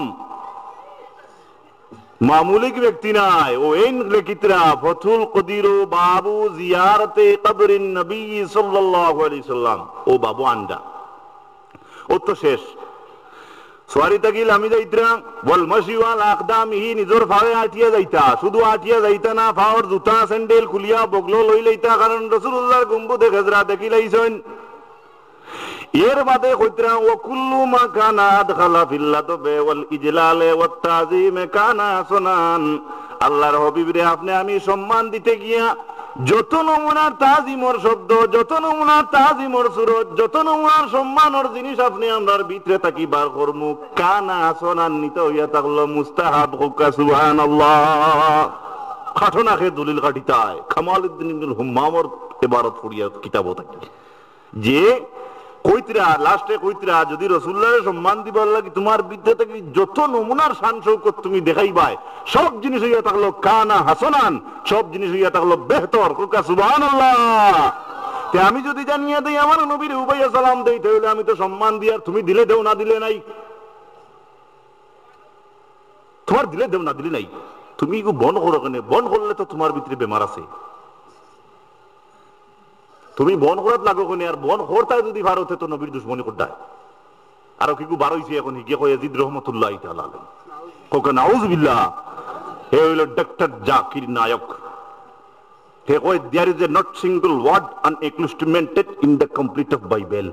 মামুলি ব্যক্তি নাই। ও ইন লেখিতরা ফতুল কদির ও বাবু জিয়ারতে কবরিন নবী সাল্লাল্লাহু আলাইহি সাল্লাম। ও বাবু আন্ডা ও তো শেষ সোয়ারি তাকিল আমি যাইতরা বল মশিওয়াল আকদামিহি নিজর ফাড়ে আটিয়া যাইতা, শুধু আটিয়া যাইতা না ফাওর জুতা স্যান্ডেল খুলিয়া বগলো লই লইতা, কারণ রাসূলুল্লাহর গুম্বুদে গজরা দেখি লাইছেন। এর বাদে কইতরা ও কুল্লু মা কানা দখালা ফিল লাদবে ওয়াল ইজলালে ওয়াত তাযীম কানা সুনান। আল্লাহর হাবিব রে আপনি আমি সম্মান দিতে গিয়া যত নমুনার তাজিমর শব্দ, যত নমুনার তাজিমর সুরত, যত নমুনার সম্মানের জিনিস আপনি আমরার ভিতরে থাকি বার করমু কানা সনান্বিত হইয়া থাকলো মুস্তাহাব হুকা সুবহানাল্লাহ। খাটনাকে দলিল কাটিতায় কামালউদ্দিন ইবনুল হুম্মামর ইবারত পড়িয়া কিতাব থাকে যে কইতরা লাস্টে কইতরা যদি রাসূলুল্লাহর সম্মান দিবার লাগি তোমার ভিতরে থাকি যত নমুনার শান শৌকত তুমি দেখাইবাই সব জিনিস হইয়া থাকলো কানা হাসানান, সব জিনিস হইয়া থাকলো বেহতর হুকা সুবহানাল্লাহ। তে আমি যদি জানিয়ে দেই আমার নবীর উবাইয়া সালাম দেই তাহলে আমি তো সম্মান দিয়ার তুমি দিলে দেও না দিলে নাই, তোমার দিলে দেও না দিলে নাই। তুমি বন করো কেন? বন করলে তো তোমার ভিতরে বেমার আছে। তুমি বন করাত লাগো কেন? আর বন করতে যদি ভারতে তো নবীর দুশ্মনী করতে আরো কি বার হইছে এখন হিকে কয় ইয়াজিদ রাহমাতুল্লাহ তাআলা আলাইহি কোকা নাউযুবিল্লাহ। হে হইল ডক্টর জাকির নায়ক। হে কয় there is a not single word unexplained in the complete of Bible.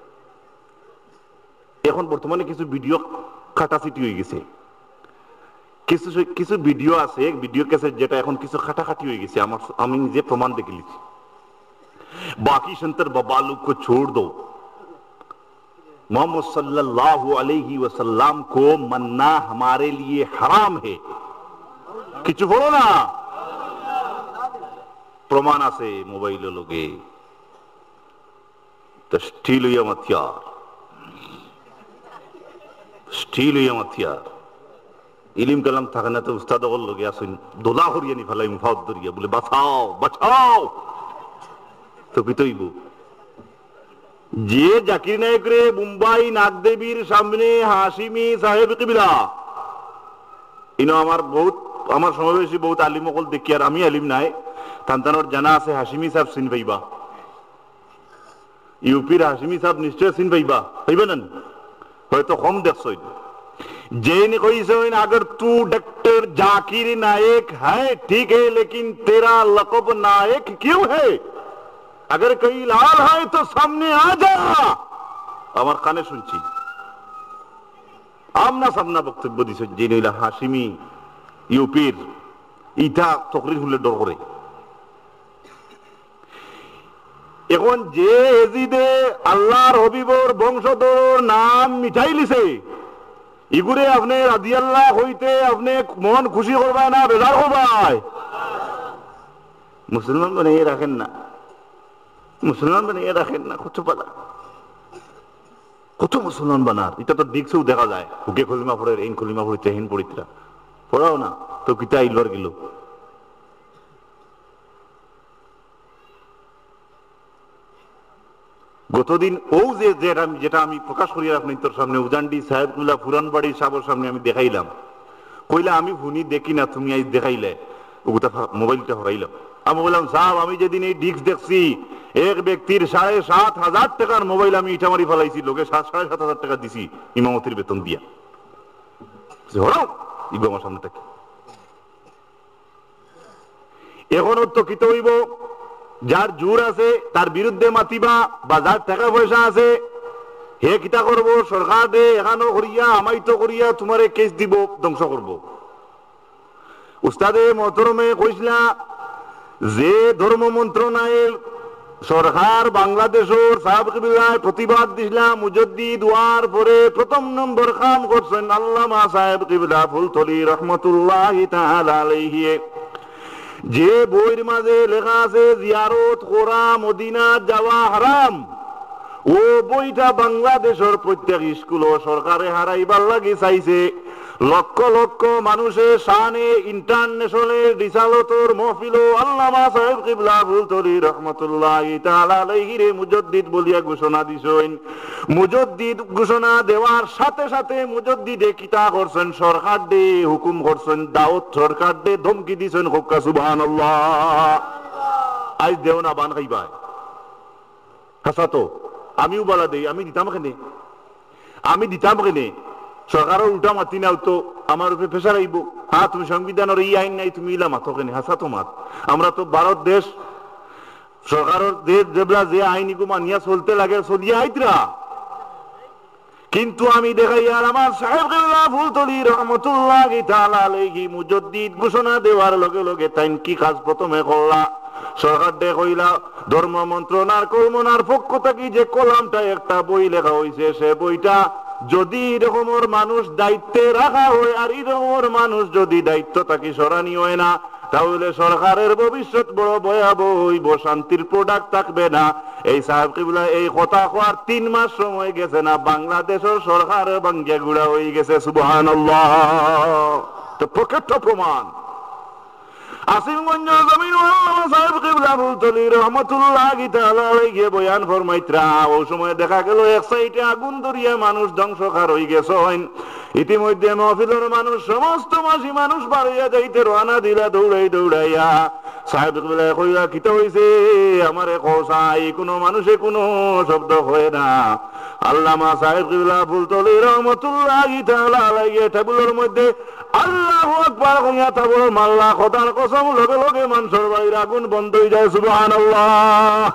এখন বর্তমানে কিছু ভিডিও কাটাছিটি হয়ে গেছে, কিছু কিছু ভিডিও আছে ভিডিও ক্যাসেট যেটা এখন কিছু খাটাখাটি হয়ে গেছে। আমার আমি নিজে প্রমাণ দেখে লিখছি। बाकी शंतर बबालू को छोड़ दो, मोहम्मद सल्लल्लाहु अलैहि वसल्लम को मन्ना हमारे लिए हराम है। किचु बोलो ना, प्रमाण আছে মোবাইল লোগে তো স্টিল হইয়া মাথিয়ার স্টিল হইয়া মাথিয়ার ইলিম কালাম থাকে না তো উস্তাদ বল লোগে আসুন দোলা হরিয়া নি ফেলাই মুফাদ দরিয়া বলে বাঁচাও বাঁচাও তো বিতইব। যে জাকির নায়ক রে মুম্বাই নাগদেবীর সামনে হাসিমি সাহেব কিবলা ইনো আমার বহুত আমার সমাবেশী বহুত আলিম অকল দেখি, আর আমি আলিম নাই তান্তানোর জানা আছে হাসিমি সাহেব চিন পাইবা, ইউপির হাসিমি সাহেব নিশ্চয় চিন পাইবা পাইবা না হয়তো কম দেখছ। जैन कोई अगर तू डॉक्टर जाकिर नायक है ठीक है, लेकिन तेरा लक़ब नायक क्यों है? अगर कहीं लाल है तो सामने आ जा। আমার কানে শুনছি আমনা সামনা বক্তব্য দিছে জেনুলা হাসিমি ইউপির ইটা তকরির হলে ডর করে। এখন যে এজিদে আল্লাহর হাবিবর বংশধর নাম মিঠাই লিছে ইগুরে আপনি রাদিয়াল্লাহ হইতে আপনি মন খুশি করবাই না বেজার করবাই? মুসলমান বানিয়ে রাখেন না, মুসলমান বানিয়ে রাখেন না। কত পালা কত মুসলমান বানার, এটা তো দেখছেও দেখা যায়, হুকে কলিমা পড়ে এই কলিমা পড়িতে হিন পড়িতরা পড়াও না তো কিতা ইলবার গেল। গতদিন ও যে যেটা আমি প্রকাশ করি রাখলাম তোর সামনে, উজান্ডি সাহেবুল্লাহ ফুরানবাড়ি সাহেবের সামনে আমি দেখাইলাম, কইলা আমি ভুনি দেখি না, তুমি আজ দেখাইলে ওটা মোবাইলটা হরাইলাম। আমি বললাম সাহেব, আমি যেদিন এই ডিস্ক দেখছি এক ব্যক্তির সাড়ে সাত হাজার টাকার মোবাইল আমি ইটা মারি ফেলাইছি, লোকে সাড়ে সাত হাজার টাকা দিছি ইমামতির বেতন দিয়া। আমার সামনে থেকে এখন তো কি হইব, যার জোর আছে তার বিরুদ্ধে মাতিবা, বা যার টাকা পয়সা আছে হে কিতা করবো, সরকার দে এখানো করিয়া আমাইতো করিয়া তোমারে কেস দিব, ধ্বংস করব। উস্তাদে মহতরমে কইসলা যে ধর্ম মন্ত্রণালয় সরকার বাংলাদেশের সাহেব কিবলায় প্রতিবাদ দিছিলাম, মুজদ্দিদ ওয়ার পরে প্রথম নম্বর কাম করছেন আল্লামা সাহেব কিবলা ফুলতলি রহমতুল্লাহি তাআলা আলাইহি, যে বইয়ের মাঝে লেখা আছে জিয়ারত করা মদিনা যাওয়া হারাম, ও বইটা বাংলাদেশের প্রত্যেক স্কুল ও সরকারে হারাইবার লাগি চাইছে। লক্ষ লক্ষ মানুষের শানে ইন্টারন্যাশনাল রিসালতর মহফিল আল্লামা সাহেব কিবলা ফুলতলি রহমতুল্লাহি তাআলা আলাইহি রে মুজদ্দিদ বলিয়া ঘোষণা দিছেন। মুজদ্দিদ ঘোষণা দেওয়ার সাথে সাথে মুজদ্দিদে কিতা করছেন, সরকার দে হুকুম করছেন, দাওয়াত সরকার দে ধমকি দিছেন, হোক্কা সুবহানাল্লাহ। আজ দেও না বান খাইবাই হাসা তো আমিও বলা দেই, আমি দিতাম কেনে, আমি দিতাম কেনে, সরকারের উল্টা মাতি নাও তো আমার উপরে প্রেশার আইব, হ্যাঁ তুমি সংবিধানের এই আইন নাই তুমি ইলা মাতো কেনে, হাসা তো মাত। আমরা তো ভারত দেশ, সরকারের দেশ যেগুলা যে আইন ইগু মানিয়া চলতে লাগে চলিয়া আইতরা, কিন্তু আমি দেখাই আর আমার সাহেব কিবলা ফুলতলি রহমতুল্লাহি তাআলা আলাইহি মুজদ্দিদ ঘোষণা দেওয়ার লগে লগে তাইন কি কাজ প্রথমে করলা, সরকার দে কইলা ধর্ম মন্ত্রণার কলমনার পক্ষ থেকে যে কলামটা একটা বই লেখা হয়েছে, সে বইটা যদি এরকমের মানুষ দায়িত্বে রাখা হয় আর এরকমের মানুষ যদি দায়িত্ব থাকি সরানি হয় না, তাহলে সরকারের ভবিষ্যৎ বড় ভয়াবহ হইব, শান্তির প্রোডাক্ট থাকবে না। এই সাহেব কিবলা এই কথা কওয়ার তিন মাস সময় গেছে না, বাংলাদেশের সরকার ভাঙ্গিয়া গুড়া হয়ে গেছে। সুবহানাল্লাহ, তো প্রকৃত প্রমাণ। আসিমগঞ্জ জমিন আল্লামা সাহেব কিবলা ফুলতলি রহমতুল্লাহি তাআলা আলাইহি বয়ান ফরমাইত্রা, ওই সময় দেখা গেল এক সাইডে আগুন ধরিয়া মানুষ ধ্বংসকার হয়ে গেছেন। ইতিমধ্যে মহফিলের মানুষ সমস্ত মাসি মানুষ বাড়িয়া যাইতে রওনা দিলা দৌড়াই দৌড়াইয়া। সাহেব কিবলা কইলা কিতা হইছে, আমারে কসাই, কোনো মানুষে কোনো শব্দ হয় না। আল্লামা সাহেব কিবলা ফুলতলি রহমতুল্লাহি তাআলা আলাইহি টেবিলের মধ্যে আল্লাহু আকবার কইয়া তারপর মাল্লা খোদার কসম, লগে লগে মানুষের বাড়ির আগুন বন্ধ হয়ে যায়। সুবহানাল্লাহ।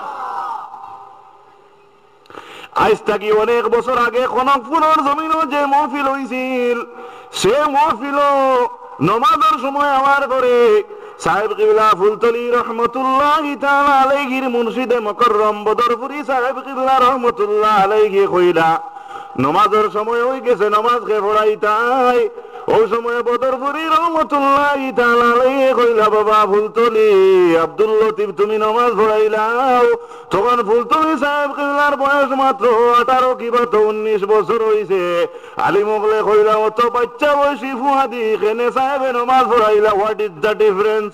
আজ থাকি অনেক বছর আগে কনকপুরের জমিনও যে মহফিল হয়েছিল, সে মহফিল নমাজের সময় আমার ঘরে সাহেব কিবলা ফুলতলি রহমতুল্লাহি তাআলা আলাইহির মুর্শিদে মুকররম বদরপুরি সাহেব কিবলা রহমতুল্লাহ আলাইহি কইলা নমাজের সময় হয়ে গেছে, নামাজকে পড়াইতাই। ওই সময় বদরপুরি রহমতুল্লাহি তাআলা আলাইহি কইলা বাবা ফুলতলি আব্দুল লতিফ তুমি নামাজ পড়াইলাও। তখন ফুলতলি সাহেব কিবলার বয়স মাত্র আঠারো কিবা তো উনিশ বছর হয়েছে। আলী মোগলে কইলা অত বাচ্চা বয়সী ফুয়াদি কেনে সাহেবে নামাজ পড়াইলা, হোয়াট ইজ দ্য ডিফারেন্স?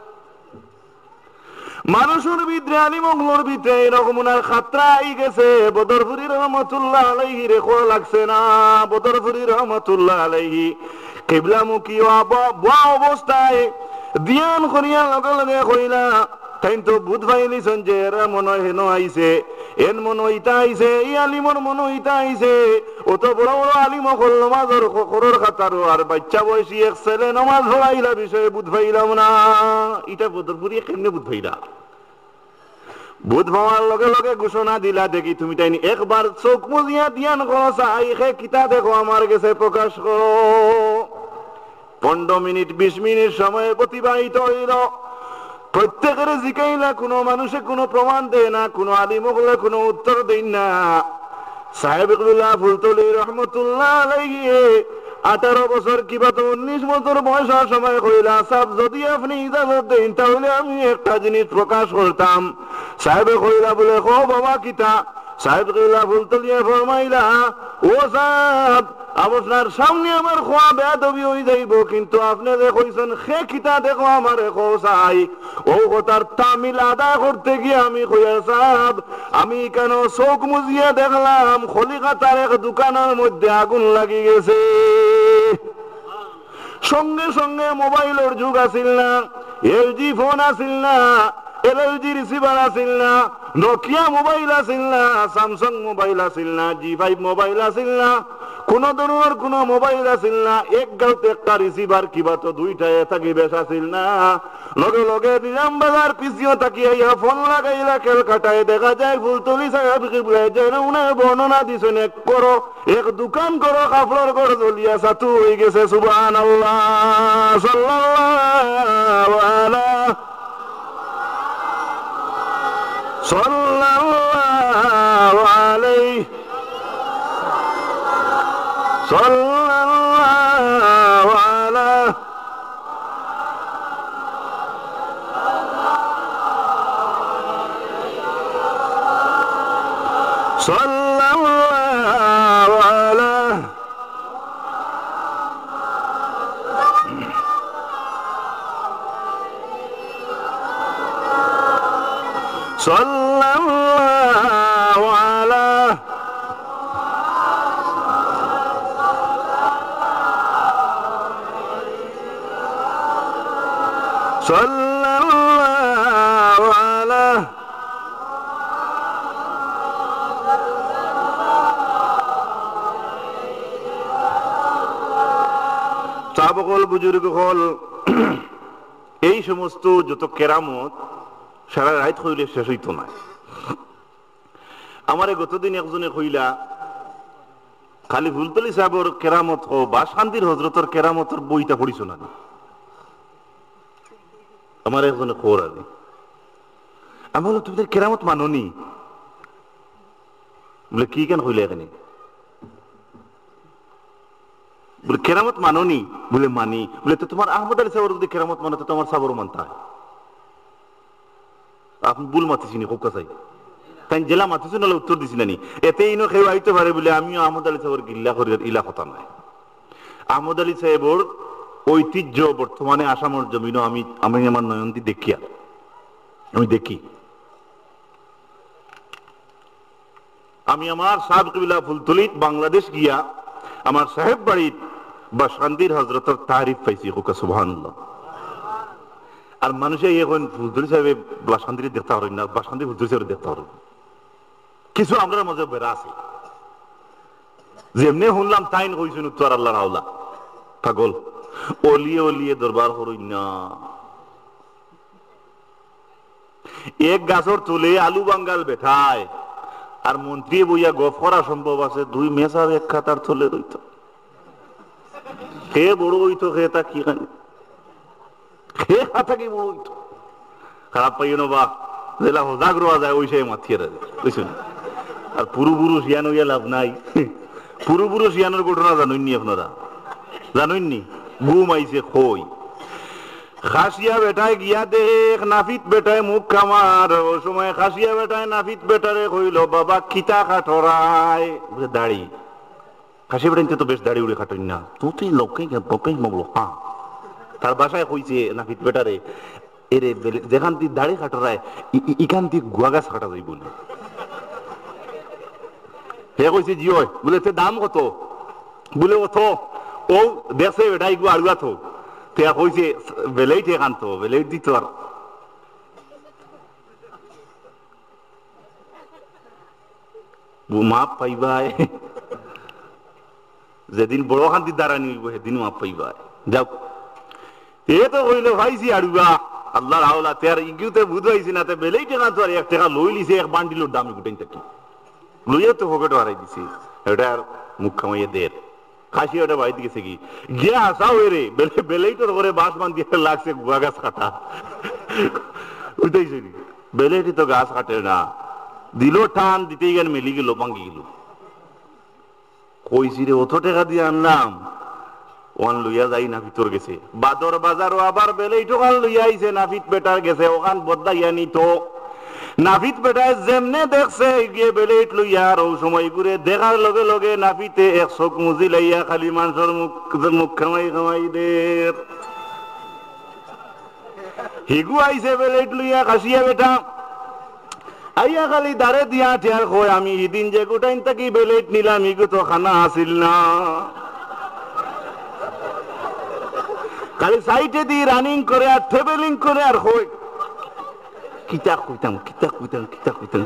মানুষের ভিতরে আলী মোগলোর ভিতরে এরকম উনার খাতরা আই গেছে। বদরপুরি রহমতুল্লাহ আলাইহি রেখো লাগছে না। বদরপুরি রহমতুল্লাহ আলাইহি কিবলামুখী অবস্থায় ধ্যান করিয়া লগে লগে কইলা তাই তো বুধ ভাইলিছেন যে এরা মনে হয় হেন আইছে, এন মনে ইতা আইছে, এই আলিমর মনে ইতা আইছে। অত বড় বড় আলিম হল নমাজর খরর খাতারো, আর বাচ্চা বয়সী এক ছেলে নমাজ পড়াইলা বিষয়ে বুধ ভাইলাম না। এটা বদরপুরি কেমনে বুধ ভাইলা? বুধ ভাবার লগে লগে ঘোষণা দিলা, দেখি তুমি তাই একবার চোখ মুজিয়া ধ্যান করো, চাই খে কিতা দেখো আমার কাছে প্রকাশ করো। পনেরো মিনিট বিশ মিনিট সময় অতিবাহিত হইল। প্রত্যেকের জিকাইলা, কোনো মানুষে কোনো প্রমাণ দেয় না, কোনো আলিম হলে কোনো উত্তর দেয় না। সাহেব কিবলা ফুলতলি রহমতুল্লাহ আলাইহি আঠারো বছর কিবা তো উনিশ বছর বয়সের সময় কইলা, সাহেব যদি আপনি ইজাজত দেন তাহলে আমি একটা জিনিস প্রকাশ করতাম। সাহেবে কইলা বলে কো বাবা কিতা? সাহেব কিবলা ফুলতলিয়া ফরমাইলা, ও সাহেব আপনার সামনে আমার খোয়া বেয়াদবি হয়ে যাইব, কিন্তু আপনি যে কইছেন সে কিতা দেখো আমার খো চাই, ও কথার তামিল আদায় করতে গিয়ে আমি কইয়া সাহেব আমি কেন চোখ মুজিয়ে দেখলাম খলিকাতার এক দোকানের মধ্যে আগুন লাগি গেছে। সঙ্গে সঙ্গে মোবাইলের যুগ আসিল না, এলজি ফোন আসিল না, এলজি রিসিভার আসিল না, নোকিয়া মোবাইল আসিল না, স্যামসাং মোবাইল আসিল না, জি ফাইভ মোবাইল আসিল না, কোন ধরনের কোন মোবাইল আসিল না, এক গাঁতে একটা রিসিভার কিবা তো দুইটায় থাকি বেশ আসিল না। লগে লগে নিজাম বাজার পিছিয়ে তাকিয়ে ফোন লাগাইলা ক্যালকাটায় দেখা যায় ফুলতলি সাহেব কিবলা যেন উনার বর্ণনা দিছেন এক করো এক দোকান করো কাপড়ের ঘর জ্বলিয়া সাতু হয়ে গেছে। সুবহানাল্লাহ, সাল্লাল্লাহু আলাইহি সাল্লাল্লাহু আলাইহি সাল্লাল্লাহু আলাইহি সাল্লাল্লাহু আলাইহি সাল্লাল্লাহু আলাইহি সাল্লাল্লাহু আলাইহি সাবকল বুজুর্গ হল এই সমস্ত যত কেরামত সারা রাত হইলে শেষ হইতো না। আমার গতদিন একজনে কইলা খালি ফুলতলি সাহেবের কেরামত হো বা শান্তির হজরতের কেরামতের বইটা পড়িছ না। আমার একজনে খবর আছে, আমি বললাম তুমি কেরামত মাননি? বলে কি কেন কইলে এখানে? বলে কেরামত মাননি? বলে মানি। বলে তো তোমার আহমদ আলী সাহেবের যদি কেরামত মানে তো তোমার সাবরও মানতে হয়। আপনি ভুল মাতিছি নি, খুব কাছাই তাই জেলা মাতিছি নাহলে উত্তর দিছি না নি। এতে ইনো খেয়ে আইতে পারে বলে আমিও আহমদ আলী সাহেবের গিল্লা করি ইলা কথা নয়। আহমদ আলী সাহেবের ঐতিহ্য বর্তমানে আসামের জমিনও আমি আমি আমার নয়নটি দেখিয়া আমি দেখি। আমি আমার সাহেব কিবলা ফুলতলিত বাংলাদেশ গিয়া আমার সাহেব বাড়ির বা শান্তির হজরতের তারিফ পাইছি। সুবহানাল্লাহ। আর মানুষে এখন ফুলতলি সাহেব বা শান্তির দেখতে পারেন না, বা শান্তি ফুলতলি সাহেব দেখতে পারেন। কিছু আমরা মাঝে বেড়া আছে যেমনি শুনলাম তাই কইছেন উত্তর আল্লাহ রাউলা পাগল অলিয়ে অলিয়ে দরবার করইন না। এক গাছর তুলে আলু বাঙ্গাল বেঠায় আর মন্ত্রী বইয়া গফ করা সম্ভব আছে? দুই মেসার এক খাতার থলে রইত, সে বড় হইতো সে তা কি খানি সে খাতা কি বড় হইতো। খারাপ পাইও না বা যেটা সজাগ রোয়া যায় ওই সে মাথিয়ে রাখে বুঝছেন। আর পুরু পুরু শিয়ান হইয়া লাভ নাই। পুরু পুরু শিয়ানোর ঘটনা জানুননি আপনারা? জানুননি? ঘুম আইছে খই খাসিয়া বেটায় গিয়া দেখ নাফিত বেটায় মুখ খামার। ওই সময় খাসিয়া বেটায় নাফিত বেটারে কইল বাবা খিতা খাটরায় দাড়ি। খাসিয়া বেটাইতে তো বেশ দাড়ি উড়ে খাটই না, তুই লোকে মগলো হ্যাঁ। তার বাসায় কইছে নাফিত বেটারে এরে যেখান তুই দাড়ি খাটরায় ইখান তুই গুয়া গাছ কাটা যাই বলে। হে কইছে জি হয় বলে দাম কত? বলে অত ও দেশে বেটাই গু আড়ুয়া থো তে কইছে বেলেইট এখান তো বেলেইট দিত। আর মাপ পাইবাই যেদিন বড় খান্তি দাঁড়ানি হইব সেদিন মাপ পাইবাই। যাও এ তো কইলে ভাইছি আড়ুয়া আল্লাহর হাওলা তের ইগুতে বুঝ হইছে না তে বেলেইট এখান তো আর এক টাকা লই লিছে এক বান্ডিলের দাম গুটাই থাকি লইয়া তো পকেটে হারাই দিছি। এটা আর মুখ খামাইয়ে দের খাসি ওটা বাড়িতে গেছে কি গিয়া আসাও এরে বেলে বেলেইটোর করে বাঁশ বান্ধিয়ে লাগছে গুয়া গাছ কাটা বুঝতেছি বেলেটি তো গাছ কাটে না দিল টান দিতেই গেল মেলি গেল ভাঙ্গি গেল। কইছি রে অত টাকা দিয়ে আনলাম ওখান লইয়া যাই না ভিতর গেছে বাদর বাজারও আবার বেলেইটো কান লইয়া আইছে নাফিত বেটার গেছে ওখান বদলাইয়া নিত নাফিত বেটায় যেমনে দেখছে গিয়ে বেলেট লইয়া আর ও সময় ঘুরে দেখার লগে লগে নাফিতে এক চোখ মুজি লাইয়া খালি মানুষের মুখ মুখ খামাই খামাই দের হিগু আইছে বেলেট লইয়া কাশিয়া বেটা আইয়া খালি দাঁড়ে দিয়া ঠেয়ার কয় আমি ইদিন যে গোটাইন থাকি বেলেট নিলাম ইগু তো খানা আসিল না খালি সাইটে দিয়ে রানিং করে আর ট্রেভেলিং করে আর কয় কিতা কইতাম কিতা কইতাম কিতা কইতাম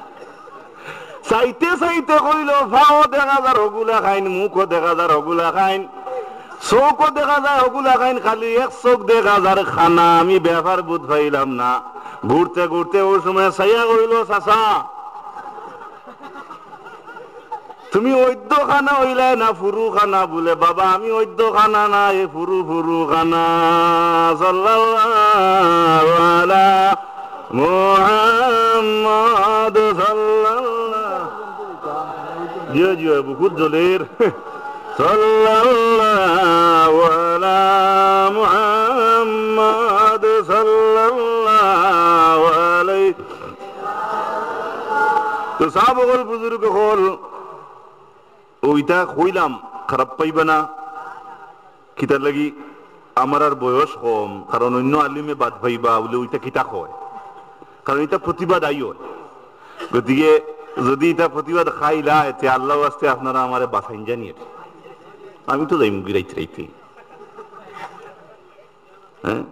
চাইতে চাইতে কইল ভাও দেখা যার ওগুলা খাইন মুখও দেখা যার ওগুলা খাইন চোখও দেখা যায় ওগুলা খাইন খালি এক চোখ দেখা যার খানা আমি ব্যাপার বুঝ পাইলাম না ঘুরতে ঘুরতে ওই সময় চাইয়া কইল চাচা তুমি ঐদ্য খানা হইলাই না ফুরু খানা বলে বাবা আমি ঐদ্য খানা না এ ফুরু ফুরু খানা সাল্লাল্লাহু আলা মুহাম্মদ সাল্লাল্লাহু জিও জিও বহুত জলের সাল্লাল্লাহু আলা মুহাম্মদ সাল্লাল্লাহু আলাইহি তো সাহাবাগণ বুজুর্গ হল ওইটা কইলাম খারাপ পাইবা না কিতার লাগি আমার আর বয়স কম কারণ অন্য আলিমে বাদ পাইবা বলে ওইটা কিতা কয় কারণ এটা প্রতিবাদ আই হয় গতিকে যদি এটা প্রতিবাদ খাইলা এতে আল্লাহ আসতে আপনারা আমারে বাঁচাইন জানিয়ে আমি তো যাই গিরাইতে রাইতে হ্যাঁ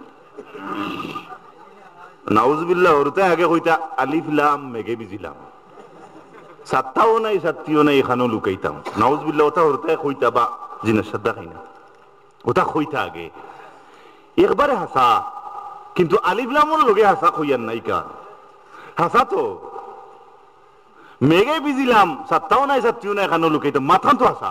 নাউজুবিল্লাহ ওরতে আগে কইতা আলিফ লাম মেঘে বিজিলাম সাতটাও নাই সাতটিও নাই এখানেও লুকাইতাম নাউজুবিল্লাহ ওটা ওরতে কইতা বা জিনিস সাদা খাই না ওটা কইতা আগে একবারে হাসা কিন্তু আলিফ লামর লগে হাসা কইয়ার নাই কার হাসা তো মেঘে বিজিলাম সাতটাও নাই সাতটিও নাই এখানেও লুকাইতাম মাথান তো হাসা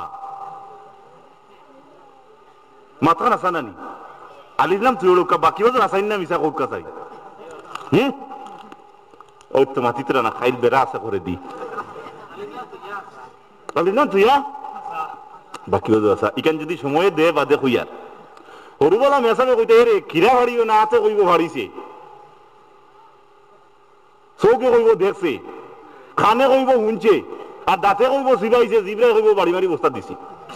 মাথান হাসা নানি আলিফ লাম তুই লোকা বাকি বাজার হাসাইন না মিশা কোকা চাই হুম ওই তো মাতিতরা না খাইল বেড়া আশা করে দি আলিফ লাম তুই বাকি বাজার আসা ইকান যদি সময়ে দে বাদে কইয়ার হরুবলা মেসাবে কইতে রে কিরা ভাড়িও না আতে কইব ভাড়িছে চৌকে কইব দেখছে খানে কইব শুনছে আর দাঁতে কইব চিবাইছে জিবরাই কইব বাড়ি বাড়ি বস্তা দিছে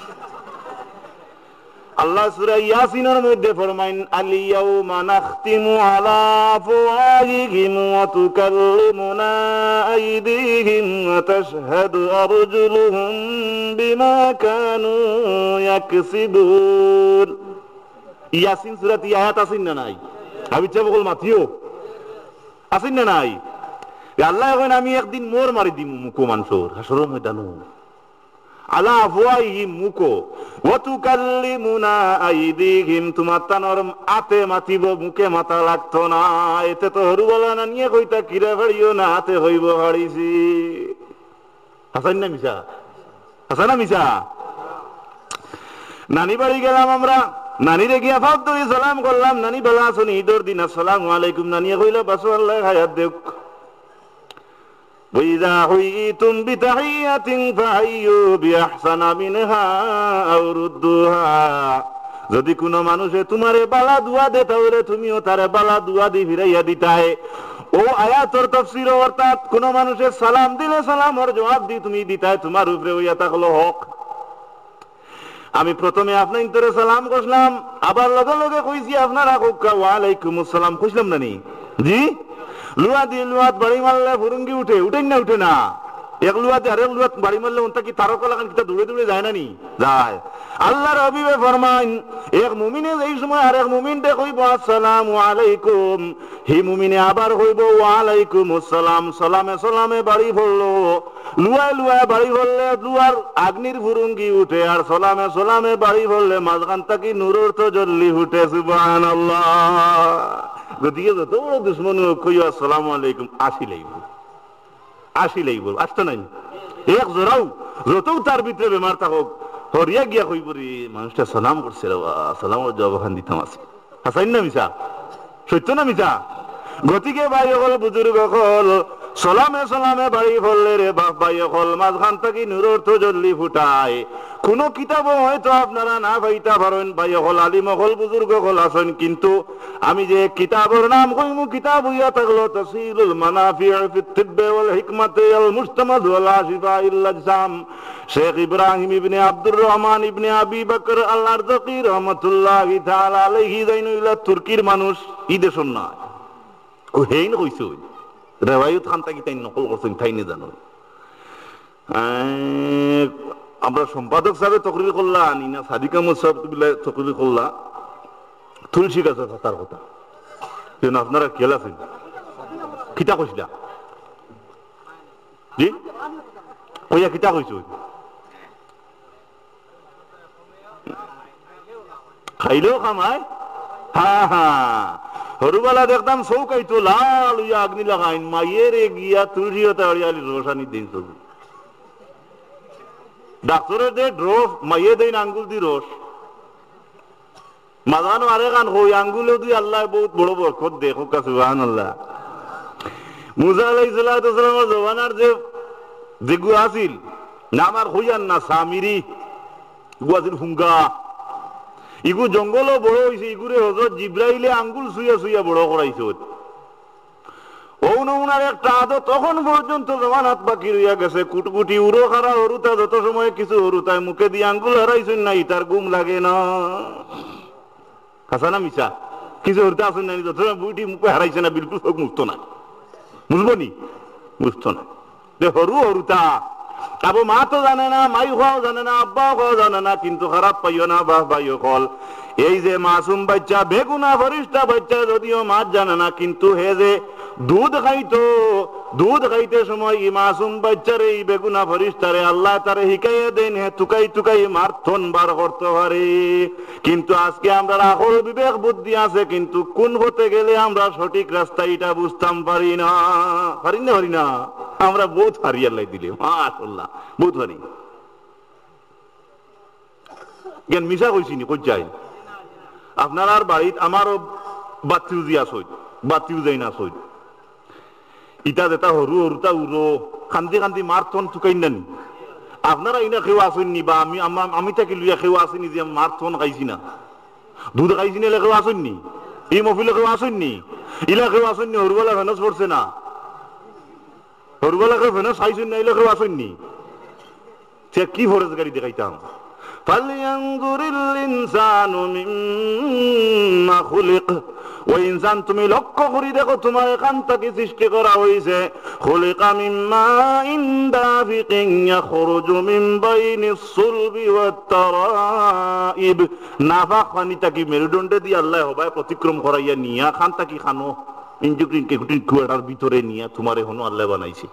আল্লাহ সূরা ইয়াসিনের মধ্যে ফরমাইন আলিয়াউমা নাখতিমু আলা আফওয়াহিহিম ওয়া তুকাল্লিমুনা আইদিহিম ওয়া তাশহাদু আরজুলুহুম বিমা কানু ইয়াকসিবুন ইয়াসিন সূরাতে আয়াত আছেন না নাই আমি চাই বল মাথিও আছেন না নাই আল্লাহ কইন আমি একদিন মোর মারি দিমু মুকো মানসুর হাসরের ময়দানে আলা আফওয়াহিহিম মুকো ওয়া তুকাল্লিমুনা আইদিহিম তোমার তানর আতে মাতিব মুখে মাথা লাগতো না এতে তো হরু বলা না নিয়ে কইতা কিরা ভাড়িও না আতে হইব হাড়িছি হাসান না মিশা হাসান না মিশা নানি বাড়ি গেলাম আমরা নানিরে গিয়া ফাত ধরে সালাম করলাম নানি ভালো আছেন ঈদের দিন আসসালামু আলাইকুম নানিয়ে কইল বাসু আল্লাহ হায়াত দেখ وإذا حييتم بتحية فحيوا بأحسن منها أو ردوها যদি কোনো মানুষে তোমারে বালা দুয়া দে তাহলে তুমিও তারে বালা দুয়া দি ফিরাইয়া দিতাই ও আয়াতের তাফসীর অর্থাৎ কোন মানুষে সালাম দিলে সালামের জবাব দি তুমি দিতাই তোমার উপরে হইয়া থাকলো হক আমি প্রথমে আপনার ইন্তরে সালাম করলাম আবার লগে লগে কইছি আপনারা ওয়া আলাইকুমুস সালাম কইলাম না নি জি লুয়া দিয়ে লুয়াত বাড়ি মারলে ফুরুঙ্গি উঠে উঠেন না উঠে না এক লুয়াতে আরেক লুয়াত বাড়ি মারলে ওনটা কি তারকা লাগান কিতা দৌড়ে দৌড়ে যায় না নি যায় আল্লাহর হাবিবে ফরমান এক মুমিনে এই সময় আরেক মুমিনকে কইব আসসালামু আলাইকুম হি মুমিনে আবার কইব ওয়া আলাইকুমুস সালাম সালামে সালামে বাড়ি পড়লো লুয়ায় লুয়ায় বাড়ি পড়লে লুয়ার আগ্নির ফুরুঙ্গি উঠে আর সালামে সালামে বাড়ি পড়লে মাঝখান থেকে নূরের তো জ্বলি উঠে সুবহানাল্লাহ গতিকে যত বড় দুশ্মন কইও আসসালামু আলাইকুম আসি লাইব আসি লাইব আসতো নাই এক জোরাও যত তার ভিতরে বেমার থাকুক হরিয়া গিয়া কইব রে মানুষটা সালাম করছে সালামের জবাব খান দিতাম আছে হাসাইন না মিশা সত্য না মিশা গতিকে ভাই হল বুজুর্গ হল সালামে সালামে বাড়ি ফললে রে বাপ ভাই হল মাঝখান থেকে নূরের তো জল্লি ফুটায় কোন কিতাবও হয়তো আপনারা না পাইতা পারেন, ভাই হল আলিম হল বুজুর্গ হল আছেন, কিন্তু আমি যে কিতাবের নাম কইমু কিতাব হইয়া থাকলো তাসহিলুল মানাফি' ফি তিব্বি ওয়াল হিকমাতি আল মুস্তামাদ ওয়াল শিফা ইল আজসাম, শেখ ইব্রাহিম ইবনে আব্দুর রহমান ইবনে আবি বকর আল আরযাকি রাহমাতুল্লাহি তাআলা আলাইহি জাইনুল্লাহ তুর্কির মানুষ, ই দেশন না ও হেইন কইছো রেওয়ায়াত খান তাকি তাই নকল করছেন তাই নে জানো। আমরা সম্পাদক সাহেব তকরির করলা আনি না সাদিক আহমদ সাহেব তকরির করলা তুলসী গাছ তার কথা যেন আপনারা খেয়াল আছেন কিতা কইছিলা জি কইয়া কিতা কইছো খাইলেও খামায় হা হা হরুবালা দেখতাম চৌকাইতো লাল হইয়া আগ্নি লাগাইন মাইয়ের গিয়া তুলসী হতাড়িয়ালি রোশানি দিন ছবি ডাক্তারের দে ড্রোফ মাইয়ে দেন আঙ্গুল দি রস মাজানো আরে গান হই আঙ্গুলে দুই আল্লাহ বহুত বড় বরকত দে হোক সুবহানাল্লাহ। মুসা আলাইহিস সালাতু ওয়াস সালামের জওয়ানার যে যেগু আছিল নামার হইয়ান না সামিরি গুয়াজির হুঙ্গা ইগু জঙ্গলও বড় হইছে, ইগুরে হযরত জিবরাইলে আঙ্গুল সুইয়া সুইয়া বড় করাইছে। ও নমুনার একটা আদত তখন পর্যন্ত জমানাত বাকি রইয়া গেছে, কুটকুটি উড়ো খারা হরুতা যত সময় কিছু হরুতায় মুখে দিয়ে আঙ্গুল হারাইছেন না তার গুম লাগে না হাসা না মিশা কিছু হরুতা আসেন না যত সময় বুইটি মুখে হারাইছে না বিলকুল চোখ মুক্ত না বুঝবো নি বুঝতো না যে হরু হরুতা আবু মা তো জানে না মাই খাওয়াও জানে না আব্বা খাওয়াও জানে না, কিন্তু খারাপ পাইও না বাহ ভাইও কল এই যে মাসুম বাচ্চা বেগুনা ফরিস্তা বাচ্চা যদিও মাছ জানে না, কিন্তু হে যে দুধ খাইতো দুধ খাইতে সময় ই মাসুম বাচ্চারে এই বেগুনা ফরিস্তারে আল্লাহ তারে হিকাইয়া দেন হে তুকাই তুকাই মারথন বার করতে পারে। কিন্তু আজকে আমরা আকল বিবেক বুদ্ধি আছে, কিন্তু কোন হতে গেলে আমরা সঠিক রাস্তা এটা বুঝতাম পারি না পারি না পারি না আমরা বহুত হারি আল্লাহ দিলে মাশাআল্লাহ বহুত হারি জ্ঞান মিশা কইছিনি কই যাই আপনার আর বাড়িত আমারও বাতিউ দিয়া সই বাতিউ যাই না সই ইটা যেটা হরু হরুতা উড়ো কান্দি কান্দি মারথন চুকাই নানি আপনারা ইনা কেউ আসেননি বা আমি আমি তাকে লইয়া কেউ আসেনি যে মারথন খাইছি না দুধ খাইছি না কেউ আসেননি এই মফিলে কেউ আসেননি ইলা কেউ আসেননি হরুবেলা ফেনস পড়ছে না হরুবেলা কেউ ফেনস খাইছেন না ইলা কেউ আসেননি সে কি ফরেজ গাড়ি দেখাইতাম ফালিয়ানজুরিল ইনসানু মিম্মা খুলিক ও ইনসান তুমি লক্ষ্য করি দেখো তোমার এখান থেকে সৃষ্টি করা হয়েছে খুলিকা মিম্মা ইনদাফিকিন ইয়াখরুজু মিন বাইনিস সুলবি ওয়াত তারাইব নাফাক পানি তাকি মেরুদণ্ডে দিয়ে আল্লাহ হবাই প্রতিক্রম করাইয়া নিয়া খান তাকি খানো ইনজুক্রিন কেকুটিন কুয়াটার ভিতরে নিয়া তোমারে হনো আল্লাহ বানাইছে।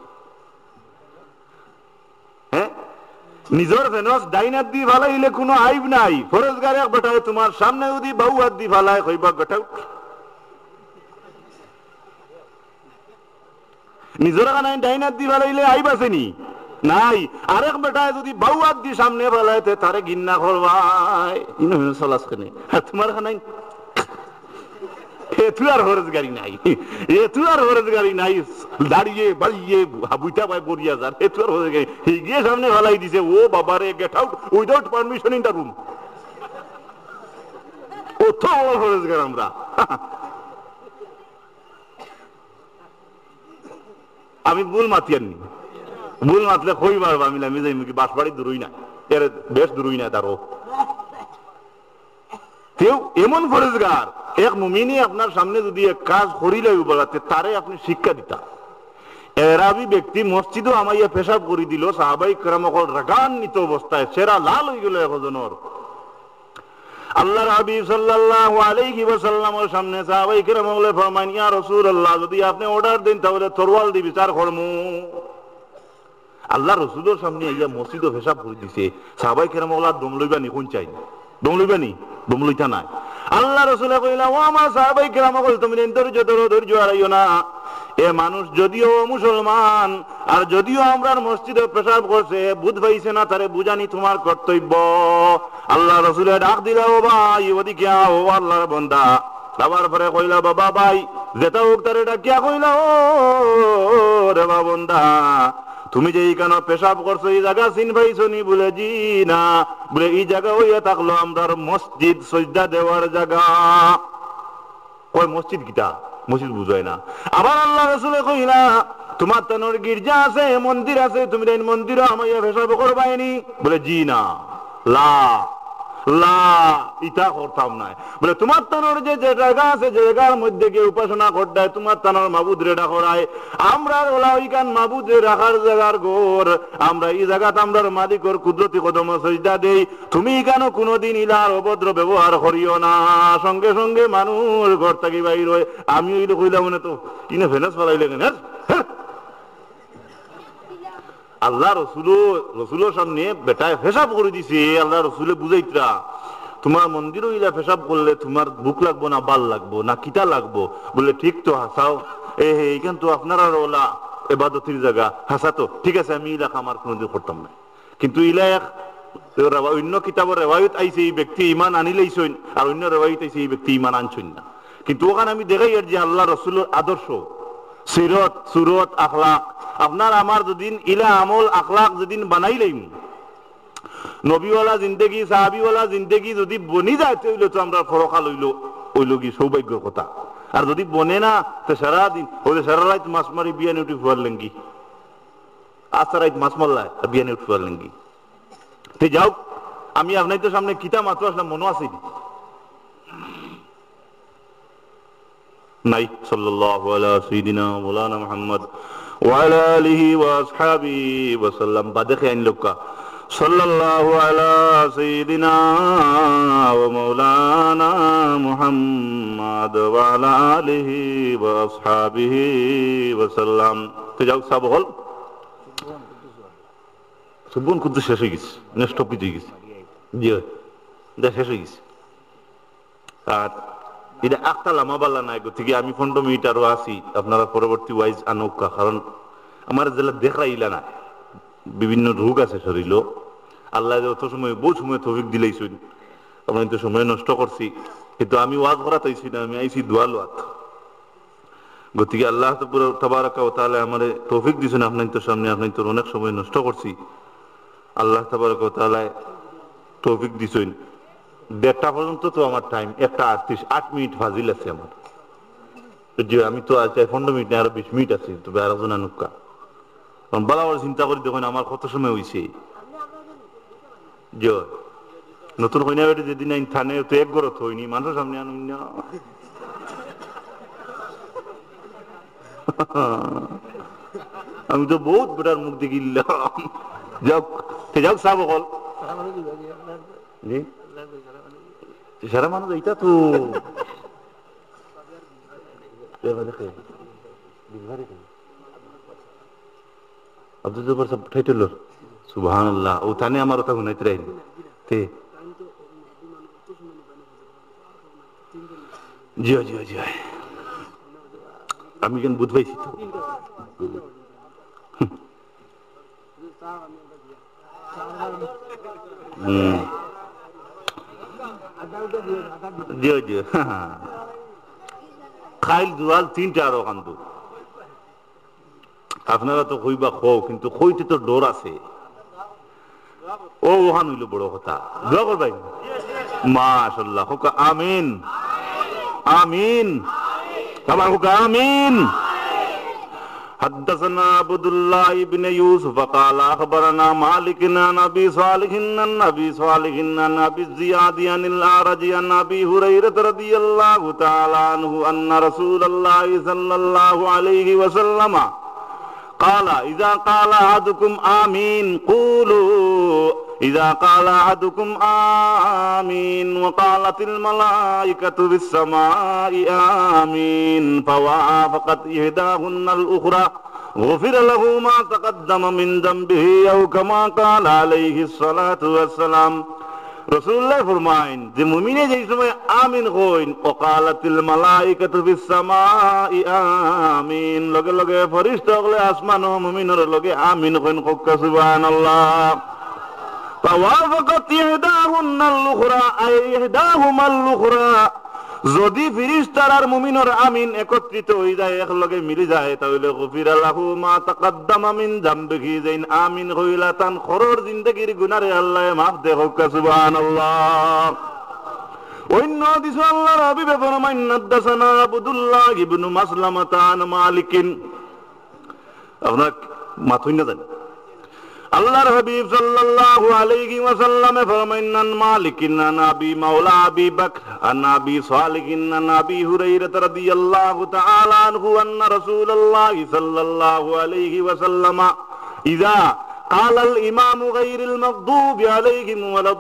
হ্যাঁ নিজের ফেনস ডাইনাত দি ফালাইলে কোনো আইব নাই, ফরজগার এক বেটায় তোমার সামনে যদি বাউ হাত দি ফালায় কইবা গটাও নিজের কানে ডাইনাত দি ফালাইলে আইব আসেনি নাই, আরেক বেটায় যদি বাউ হাত দি সামনে ফালাইতে তারে ঘিন্না করবাই ইনো চলাস কেনে আর তোমার খানাই এতু আর ফরজগারি নাই এতু আর ফরজগারি নাই দাঁড়িয়ে বাড়িয়ে বুইটা পায় বরিয়া যার এতু আর ফরজগারি গিয়ে সামনে ফালাই দিছে ও বাবারে get out without permission in the room ও তো ফরজগার আমরা আমি ভুল মাতিয়াননি ভুল মাতলে কই পারবো আমি আমি যাই মুখে বাস বাড়ি দূরই না এর বেশ দূরই না তারও কেউ এমন ফরজগার এক মুমিনি আপনার সামনে যদি এক কাজ করিলে বলাতে তারে আপনি শিক্ষা দিতা এরাবি ব্যক্তি মসজিদও আমাইয়া পেশাব করে দিল সাহাবাই কেরামকল রাগান্বিত অবস্থায় সেরা লাল হয়ে গেল একজনের আল্লাহর হাবিব সাল্লাল্লাহু আলাইহি ওয়াসাল্লামের সামনে সাহাবাই কেরামকল ফরমান ইয়া রাসূলুল্লাহ যদি আপনি অর্ডার দেন তাহলে তরওয়াল দিয়ে বিচার করমু। আল্লাহ রাসূলের সামনে আইয়া মসজিদও পেশাব করে দিছে সাহাবাই কেরামকল দম লইবা নি কোন চাই দম লইবা নি দম লইতা নাই আল্লাহ রাসূল কইলা ও আমার সাহাবায়ে কেরাম কল তুমি ধৈর্য ধরো ধৈর্য হারাইও না এ মানুষ যদিও মুসলমান আর যদিও আমরার মসজিদে পেশাব করছে বুঝ পাইছে না তারে বুঝানি তোমার কর্তব্য। আল্লাহ রাসূল ডাক দিলা ও ভাই ওদিকে আও আল্লাহর বান্দা আবার পরে কইলা বাবা ভাই যেটা হোক তারে ডাকিয়া কইলা ও রে বাবা বান্দা তুমি যে এইখানে পেশাব করছো এই জায়গা চিন পাইছো নি? বলে জি না। বলে এই জায়গা হইয়া থাকলো আমরার মসজিদ, সজদা দেওয়ার জায়গা। কয় মসজিদ কিটা? মসজিদ বুঝায় না। আবার আল্লাহ রাসূলে কইলা তোমার তনর গির্জা আছে, মন্দির আছে, তুমি এই মন্দিরে আমায় পেশাব করবাইনি? বলে জি না। লা লা ইটা করতাম না। বলে তোমার তানোর যে যে জায়গা আছে, যে জায়গার মধ্যে গিয়ে উপাসনা করতে তোমার তানোর মাবুদ রে ডাকরায়, আমরা ওলা ওইখান মাবুদ রে রাখার জায়গার ঘর, আমরা এই জায়গাতে আমরার মালিকর কুদরতি কদম সজদা দেই। তুমি কেন কোনোদিন ইলার অভদ্র ব্যবহার করিও না। সঙ্গে সঙ্গে মানুষ ঘর থাকি বাইর হয়। আমি ওই কইলাম মনে তো কিনে ফেনাস ফেলাইলে কেন? আল্লাহ রসুল রসুলের সামনে বেটায় পেশাব করে দিছে। আল্লাহ রসুলে বুঝাইতরা তোমার মন্দিরও ইলা পেশাব করলে তোমার বুক লাগবো না বাল লাগবো না কিটা লাগবো? বলে ঠিক তো হাসাও। এ এইখান তো আপনার আর ওলা এবাদতির জায়গা, হাসা তো ঠিক আছে, আমি ইলা আমার কোনোদিন করতাম না। কিন্তু ইলা এক অন্য কিতাবের রেওয়ায়ত আইছে এই ব্যক্তি ইমান আনিলেইছইন, আর অন্য রেওয়ায়ত আইছে এই ব্যক্তি ইমান আনছইন না। কিন্তু ওখানে আমি দেখাই আর যে আল্লাহ রসুলের আদর্শ, সিরত, সুরত, আখলাক, আপনার আমার যদিন ইলা আমল আখলাক যদিন বানাইলেন, নবীওয়ালা জিন্দেগি, সাহাবিওয়ালা জিন্দেগি যদি বনি যায় হইলে তো আমরা ফরকা লইল ওইল কি সৌভাগ্যের কথা। আর যদি বনে না তো সারাদিন ওই সারা রাত মাছ মারি বিয়ানি উঠি ফুয়ার লেঙ্গি, আস্তা রাত মাছ মারলায় আর বিয়ানি উঠি ফুয়ার লেঙ্গি। তো যাও, আমি আপনার তো সামনে কিতা মাত্র আসলাম মনে আছে নাই? সাল্লাল্লাহু আলা সাইয়্যিদিনা মাওলানা মুহাম্মদ ওয়া আলা আলিহি ওয়া আসহাবিহি ওয়া সাল্লাম। বাদে খেন লোকা সাল্লাল্লাহু আলা সাইয়্যিদিনা ওয়া মাওলানা মুহাম্মদ ওয়া আলা আলিহি ওয়া আসহাবিহি ওয়া সাল্লাম। তো যাও সব হল সুবহান কুদ্দুস শেষ হয়ে গেছে, নেক্সট টপিক হয়ে গেছে। জি দা শেষ হয়ে গেছে। আর এটা একটা লামা বালা নাই গতিকে আমি পনেরো মিনিট আরো আসি আপনারা পরবর্তী ওয়াইজ আনৌকা। কারণ আমার যেটা দেখাইলা না বিভিন্ন রোগ আছে শরীর, আল্লাহ অত সময় বহু সময় তৌফিক দিলেইছেন, আমরা তো সময় নষ্ট করছি। কিন্তু আমি ওয়াজ করা চাইছি না, আমি আইছি দোয়া লোয়াত। গতিকে আল্লাহ তাবারাকা ওয়া তাআলা আমারে তৌফিক দিয়েছেন আপনার তো সামনে, আপনার তো অনেক সময় নষ্ট করছি। আল্লাহ তাবারাকা ওয়া তাআলা তৌফিক দিয়েছেন। দেড়টা পর্যন্ত তো আমার টাইম, একটা আটত্রিশ, আট মিনিট ফাজিল আছে আমার। যে আমি তো আজ পনেরো মিনিট আরো বিশ মিনিট আছে, তবে আরো জন নুকা বলাবার চিন্তা করি দেখুন আমার কত সময় হয়েছে। যে নতুন হইনা বেটে যেদিন আইন থানে তো এক গরত হয়নি, মানুষের সামনে আনুন না। আমি তো বহুত বেটার মুখ দিয়ে গিলাম। যাক যাক সাব হল সারা মানুষ এইটা তো আব্দুল জব্বার সব ঠাইটল সুবহানাল্লাহ। ও তানে আমার কথা শুনাইতে রাইল তে জি জি জি আমি কেন বুঝ পাইছি তো। হুম জি জি খাইল দুয়াল তিনটা আরো কান্দু। আপনারা তো কইবা খো, কিন্তু কইতে তো ডোর আছে। ও ওহান হইল বড় কথা। দোয়া করবাই মাশাআল্লাহ। হুকা আমিন আমিন আমার হুকা আমিন। حدثنا عبد الله بن يوسف قال اخبرنا مالك عن ابي صالح عن ابي صالح عن ابي الزياد عن الاعرج عن ابي هريره رضي الله تعالى عنه ان رسول الله صلى الله عليه وسلم قال اذا قال احدكم امين قولوا إذا قال أحدكم آمين وقالت الملائكة بالسماء آمين فوافقت إحداهن الأخرى غفر له ما تقدم من ذنبه أو كما قال عليه الصلاة والسلام। রাসূলুল্লাহ ফরমায়েন যে মুমিনে যেই সময় আমিন কইন ওয়াকালাতিল মালাইকাতু ফিস সামাই আমিন, লগে লগে ফেরেশতাগুলো আসমান ও মুমিনের লগে আমিন কইন কক্কা সুবহানাল্লাহ। فوافقت إحداهن الأخرى أي إحداهما الأخرى যদি ফেরেশতার আর মুমিনের আমিন একত্রিত হয়ে যায় এক লগে মিলে যায় তাহলে গফিরা লাহু মা তাকাদ্দামা মিন যামবিহি যাইন আমিন হইলা তান খরর জিন্দেগির গুনারে আল্লাহ মাফ দে হোক সুবহানাল্লাহ অন্য হাদিস আল্লাহর হাবিব ফরমান হাদাসানা আব্দুল্লাহ ইবনে মাসলামা আন মালিকিন আপনার মাথুই না জানেন আল্লাহর হাবিব সাল্লাল্লাহু আলাইহি ওয়াসাল্লাম ফরমাইনান মালিকিন নাবি মাওলা আবি বকর আনাবি সালিহিন নাবি হুরায়রা রাদিয়াল্লাহু তাআলা আনহু আন্না রাসূলুল্লাহ সাল্লাল্লাহু আলাইহি ওয়াসাল্লাম ইযা قال الامام غير المغضوب عليهم ولا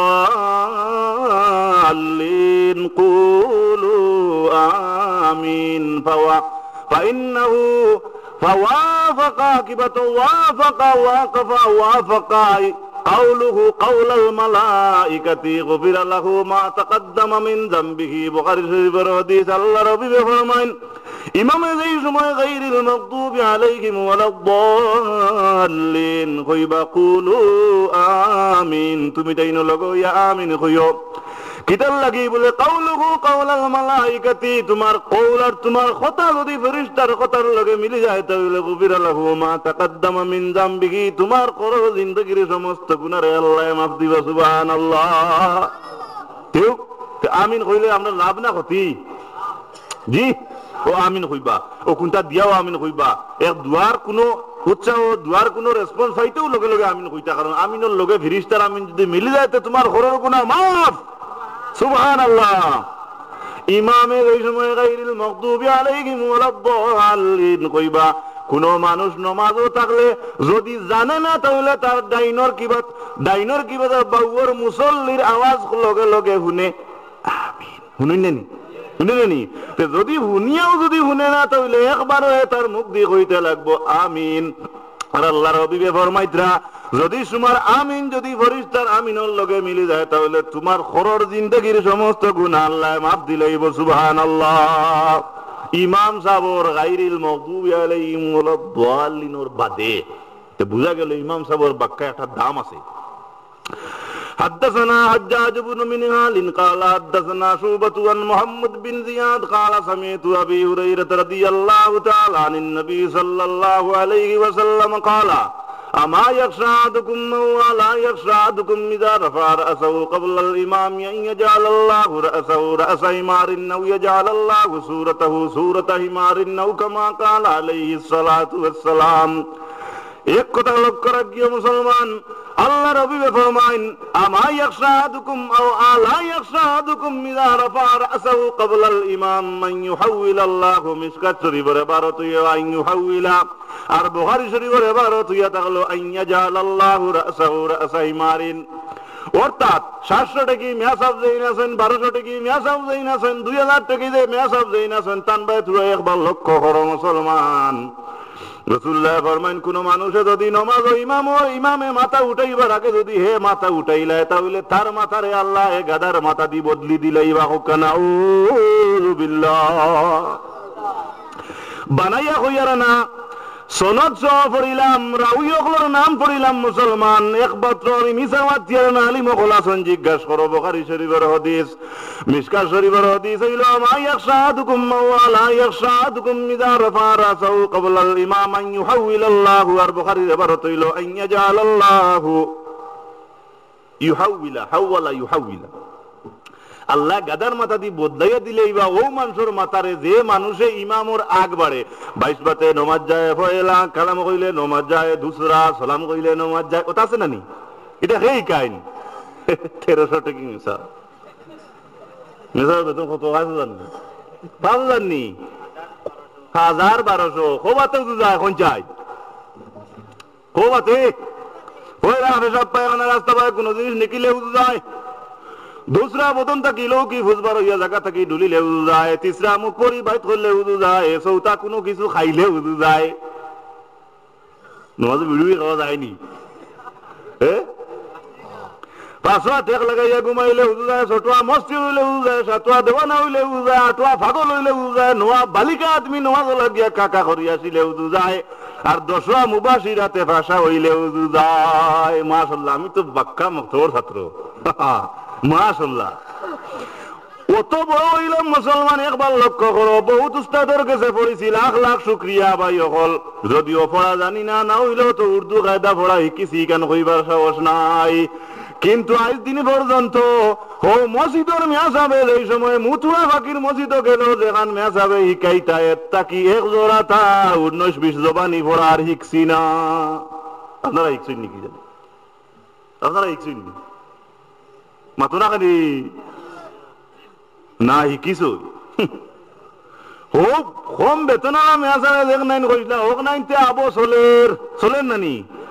الضالين قولوا آمين فإنه فوافق عاقبة وافق واقف وافق قوله قول الملائكة غفر له ما تقدم من ذنبه বুখারী শরীফের হাদিস আল্লাহর হাবিব ফরমান ইমামে যেই সময় গায়রিল মাগদুবি আলাইহিম ওয়ালাদ-দাল্লিন কইবা কুলু আমিন তুমি তাইনো লগো ইয়া আমিন কইও কিতাল লাগি বলে কাউলুহু কাউলাল মালাইকাতি তোমার কওল আর তোমার কথা যদি ফেরেশতার কথার লগে মিলে যায় তাহলে গুফিরা লাহু মা তাকাদ্দামা মিন যামবিহি তোমার করো জিন্দেগির সমস্ত গুনাহ আল্লাহ মাফ দিবা সুবহানাল্লাহ ঠিক আমিন কইলে আমরা লাভ না ক্ষতি জি ও আমিন কইবা ও কোনটা দিয়াও আমিন কইবা এক দুয়ার কোনো উচ্চাও দুয়ার কোনো রেসপন্স হইতেও লগে লগে আমিন কইতা কারণ আমিনের লগে ফেরেশতার আমিন যদি মিলে যায় তো তোমার করো গুনাহ মাফ সুবহানাল্লাহ ইমামে এই সময় গায়রিল মাগদুবি আলাইহিম ওয়ালাদ-দাল্লিন কইবা কোন মানুষ নামাজও থাকলে যদি জানে না তাহলে তার ডাইনর কিবাত ডাইনর কিবাত বাউর মুসল্লির আওয়াজ লগে লগে শুনে আমিন শুনেননি শুনেননি তে যদি শুনিয়াও যদি শুনে না তাহলে একবারও তার মুখ দিয়ে কইতে লাগবো আমিন আর আল্লাহর হাবিবে ফরমাইতরা যদি তোমার আমিন যদি ফেরেশতার আমিনের লগে মিলে যায় তাহলে তোমার খরর জিন্দেগির সমস্ত গুনাহ আল্লাহ মাফ দিলাইব সুবহানাল্লাহ ইমাম সাহেবর গায়রিল মাগদুবি আলাইহিম ওয়ালাদ-দাল্লিনের বাদে তে বুঝা গেল ইমাম সাহেবর বাক্কা একটা দাম আছে حدثنا حجاج بن منهال قال حدثنا شعبة عن محمد بن زياد قال سمعت أبي هريرة رضي الله تعالى عن النبي صلى الله عليه وسلم قال أما يخشى أحدكم ولا يخشى أحدكم إذا رفع رأسه قبل الإمام أن يجعل الله رأسه رأس حمار أو يجعل الله صورته صورة حمار أو كما قال عليه الصلاة والسلام এক কথা লক্ষ্য রাখিও মুসলমান আল্লাহর হাবিব ফরমাইন আমা ইয়াখশা আহাদুকুম আও আলা ইয়াখশা আহাদুকুম ইযা রাফা রাসাহু ক্বাবলা আল ইমাম মান ইউহাউইল আল্লাহু মিসকাত শরীফের ইবারত ইয়া আন ইউহাউইলা আর বুখারী শরীফের ইবারত ইয়া তাগলো আন ইয়াজাল আল্লাহু রাসাহু রাসা হিমারিন অর্থাৎ সাতশো টাকি মেয়াসাব যেই আছেন বারোশো টাকি মেয়াসাব যেই আছেন দুই হাজার টাকি যে মেয়াসাব যেই আছেন তান ভাই তুই একবার লক্ষ্য করো মুসলমান রাসূলুল্লাহ ফরমান কোন মানুষে যদি নামাজ ও ইমাম ও ইমামে মাথা উঠাইবার আগে যদি হে মাথা উঠাইলে তাহলে তার মাথারে আল্লাহ এ গাদার মাথা দি বদলি দিলাইবা হুকানা আউযু বিল্লাহ বানাইয়া হইয়ারা না সনদ সহ পড়িলাম রাউয়কলর নাম পড়িলাম মুসলমান একমাত্র মিসাওয়াতিয়ার না আলিম খোলাসন জিজ্ঞাসা করো বুখারী শরীফের হাদিস মিশকাত শরীফের হাদিস হইল মা ইয়াখশাদুকুম ওয়া লা ইয়াখশাদুকুম ইযা রাফা রাসাহু ক্বাবলা আল ইমাম আন ইউহাউইল আল্লাহু আর বুখারীর ইবারত হইল আন ইয়াজাল আল্লাহু ইউহাউইলা হাওয়ালা ইউহাউইলা আল্লাহ গাদার মাথা দি বদলাইয়া দিলেই বা ও মানুষের মাথারে যে মানুষে ইমামর আগ বাড়ে বাইশ বাতে নমাজ যায় ফয়লা কালাম কইলে নমাজ যায় দুসরা সালাম কইলে নমাজ যায় ওটা আছে না নি এটা হেই কাইন তেরোশো টাকা মিশা মিশা বেতন কত আছে জানি পাঁচ হাজার নি হাজার বারোশো খোবাতে যায় কোন চাই খোবাতে ওই রাখে সব পায়খানা রাস্তা পায় কোনো জিনিস নিকিলে যায় दूसरा बदन तकिलो की फुजबार হইয়া জায়গা থেকে ঢুলিলে উজু যায় তিসরা মুখ পরি বাইত করলে উজু যায় চৌথা কোনো কিছু খাইলে উজু যায় নমাজ ভিড়ুই খাওয়া যায়নি হ্যাঁ পাঁচটা টেক লাগাইয়া ঘুমাইলে উজু যায় ছটোয়া মস্তি হইলে উজু যায় সাতোয়া দেওয়ানা হইলে উজু যায় আটোয়া ফাগল হইলে উজু যায় নোয়া বালিকা আদমি নমাজ লাগিয়া কাকা করিয়াছিলে উজু যায় আর দশরা মুবাশিরাতে ভাষা হইলে উজু যায় মাশাআল্লাহ আমি তো বাক্কা মুক্তর ছাত্র মাশাআল্লাহ কত বড় হইলাম মুসলমান একবার লক্ষ্য করো, বহুত উস্তাদের কাছে পড়েছি, লাখ লাখ শুক্রিয়া ভাই অকল। যদিও পড়া জানি না, না হইলেও তো উর্দু কায়দা পড়া শিখিছি, কেন কইবার সাহস নাই। কিন্তু আজ দিন পর্যন্ত ও মসজিদের মেয়া যাবে, এই সময় মুথুয়া ফাঁকির মসজিদও গেল, যেখান মেয়া যাবে শিকাইতা একটা কি এক জোড়া তা উনিশ বিশ জবানি পড়া আর শিখছি না। আপনারা শিখছেন নাকি জানি? আপনারা শিখছেন মাথো না খালি না শিকিছ হোক কম বেতন মেয়া যাবে দেখ নাইন কইলা হোক নাইনতে আবো চলের চলেন নানি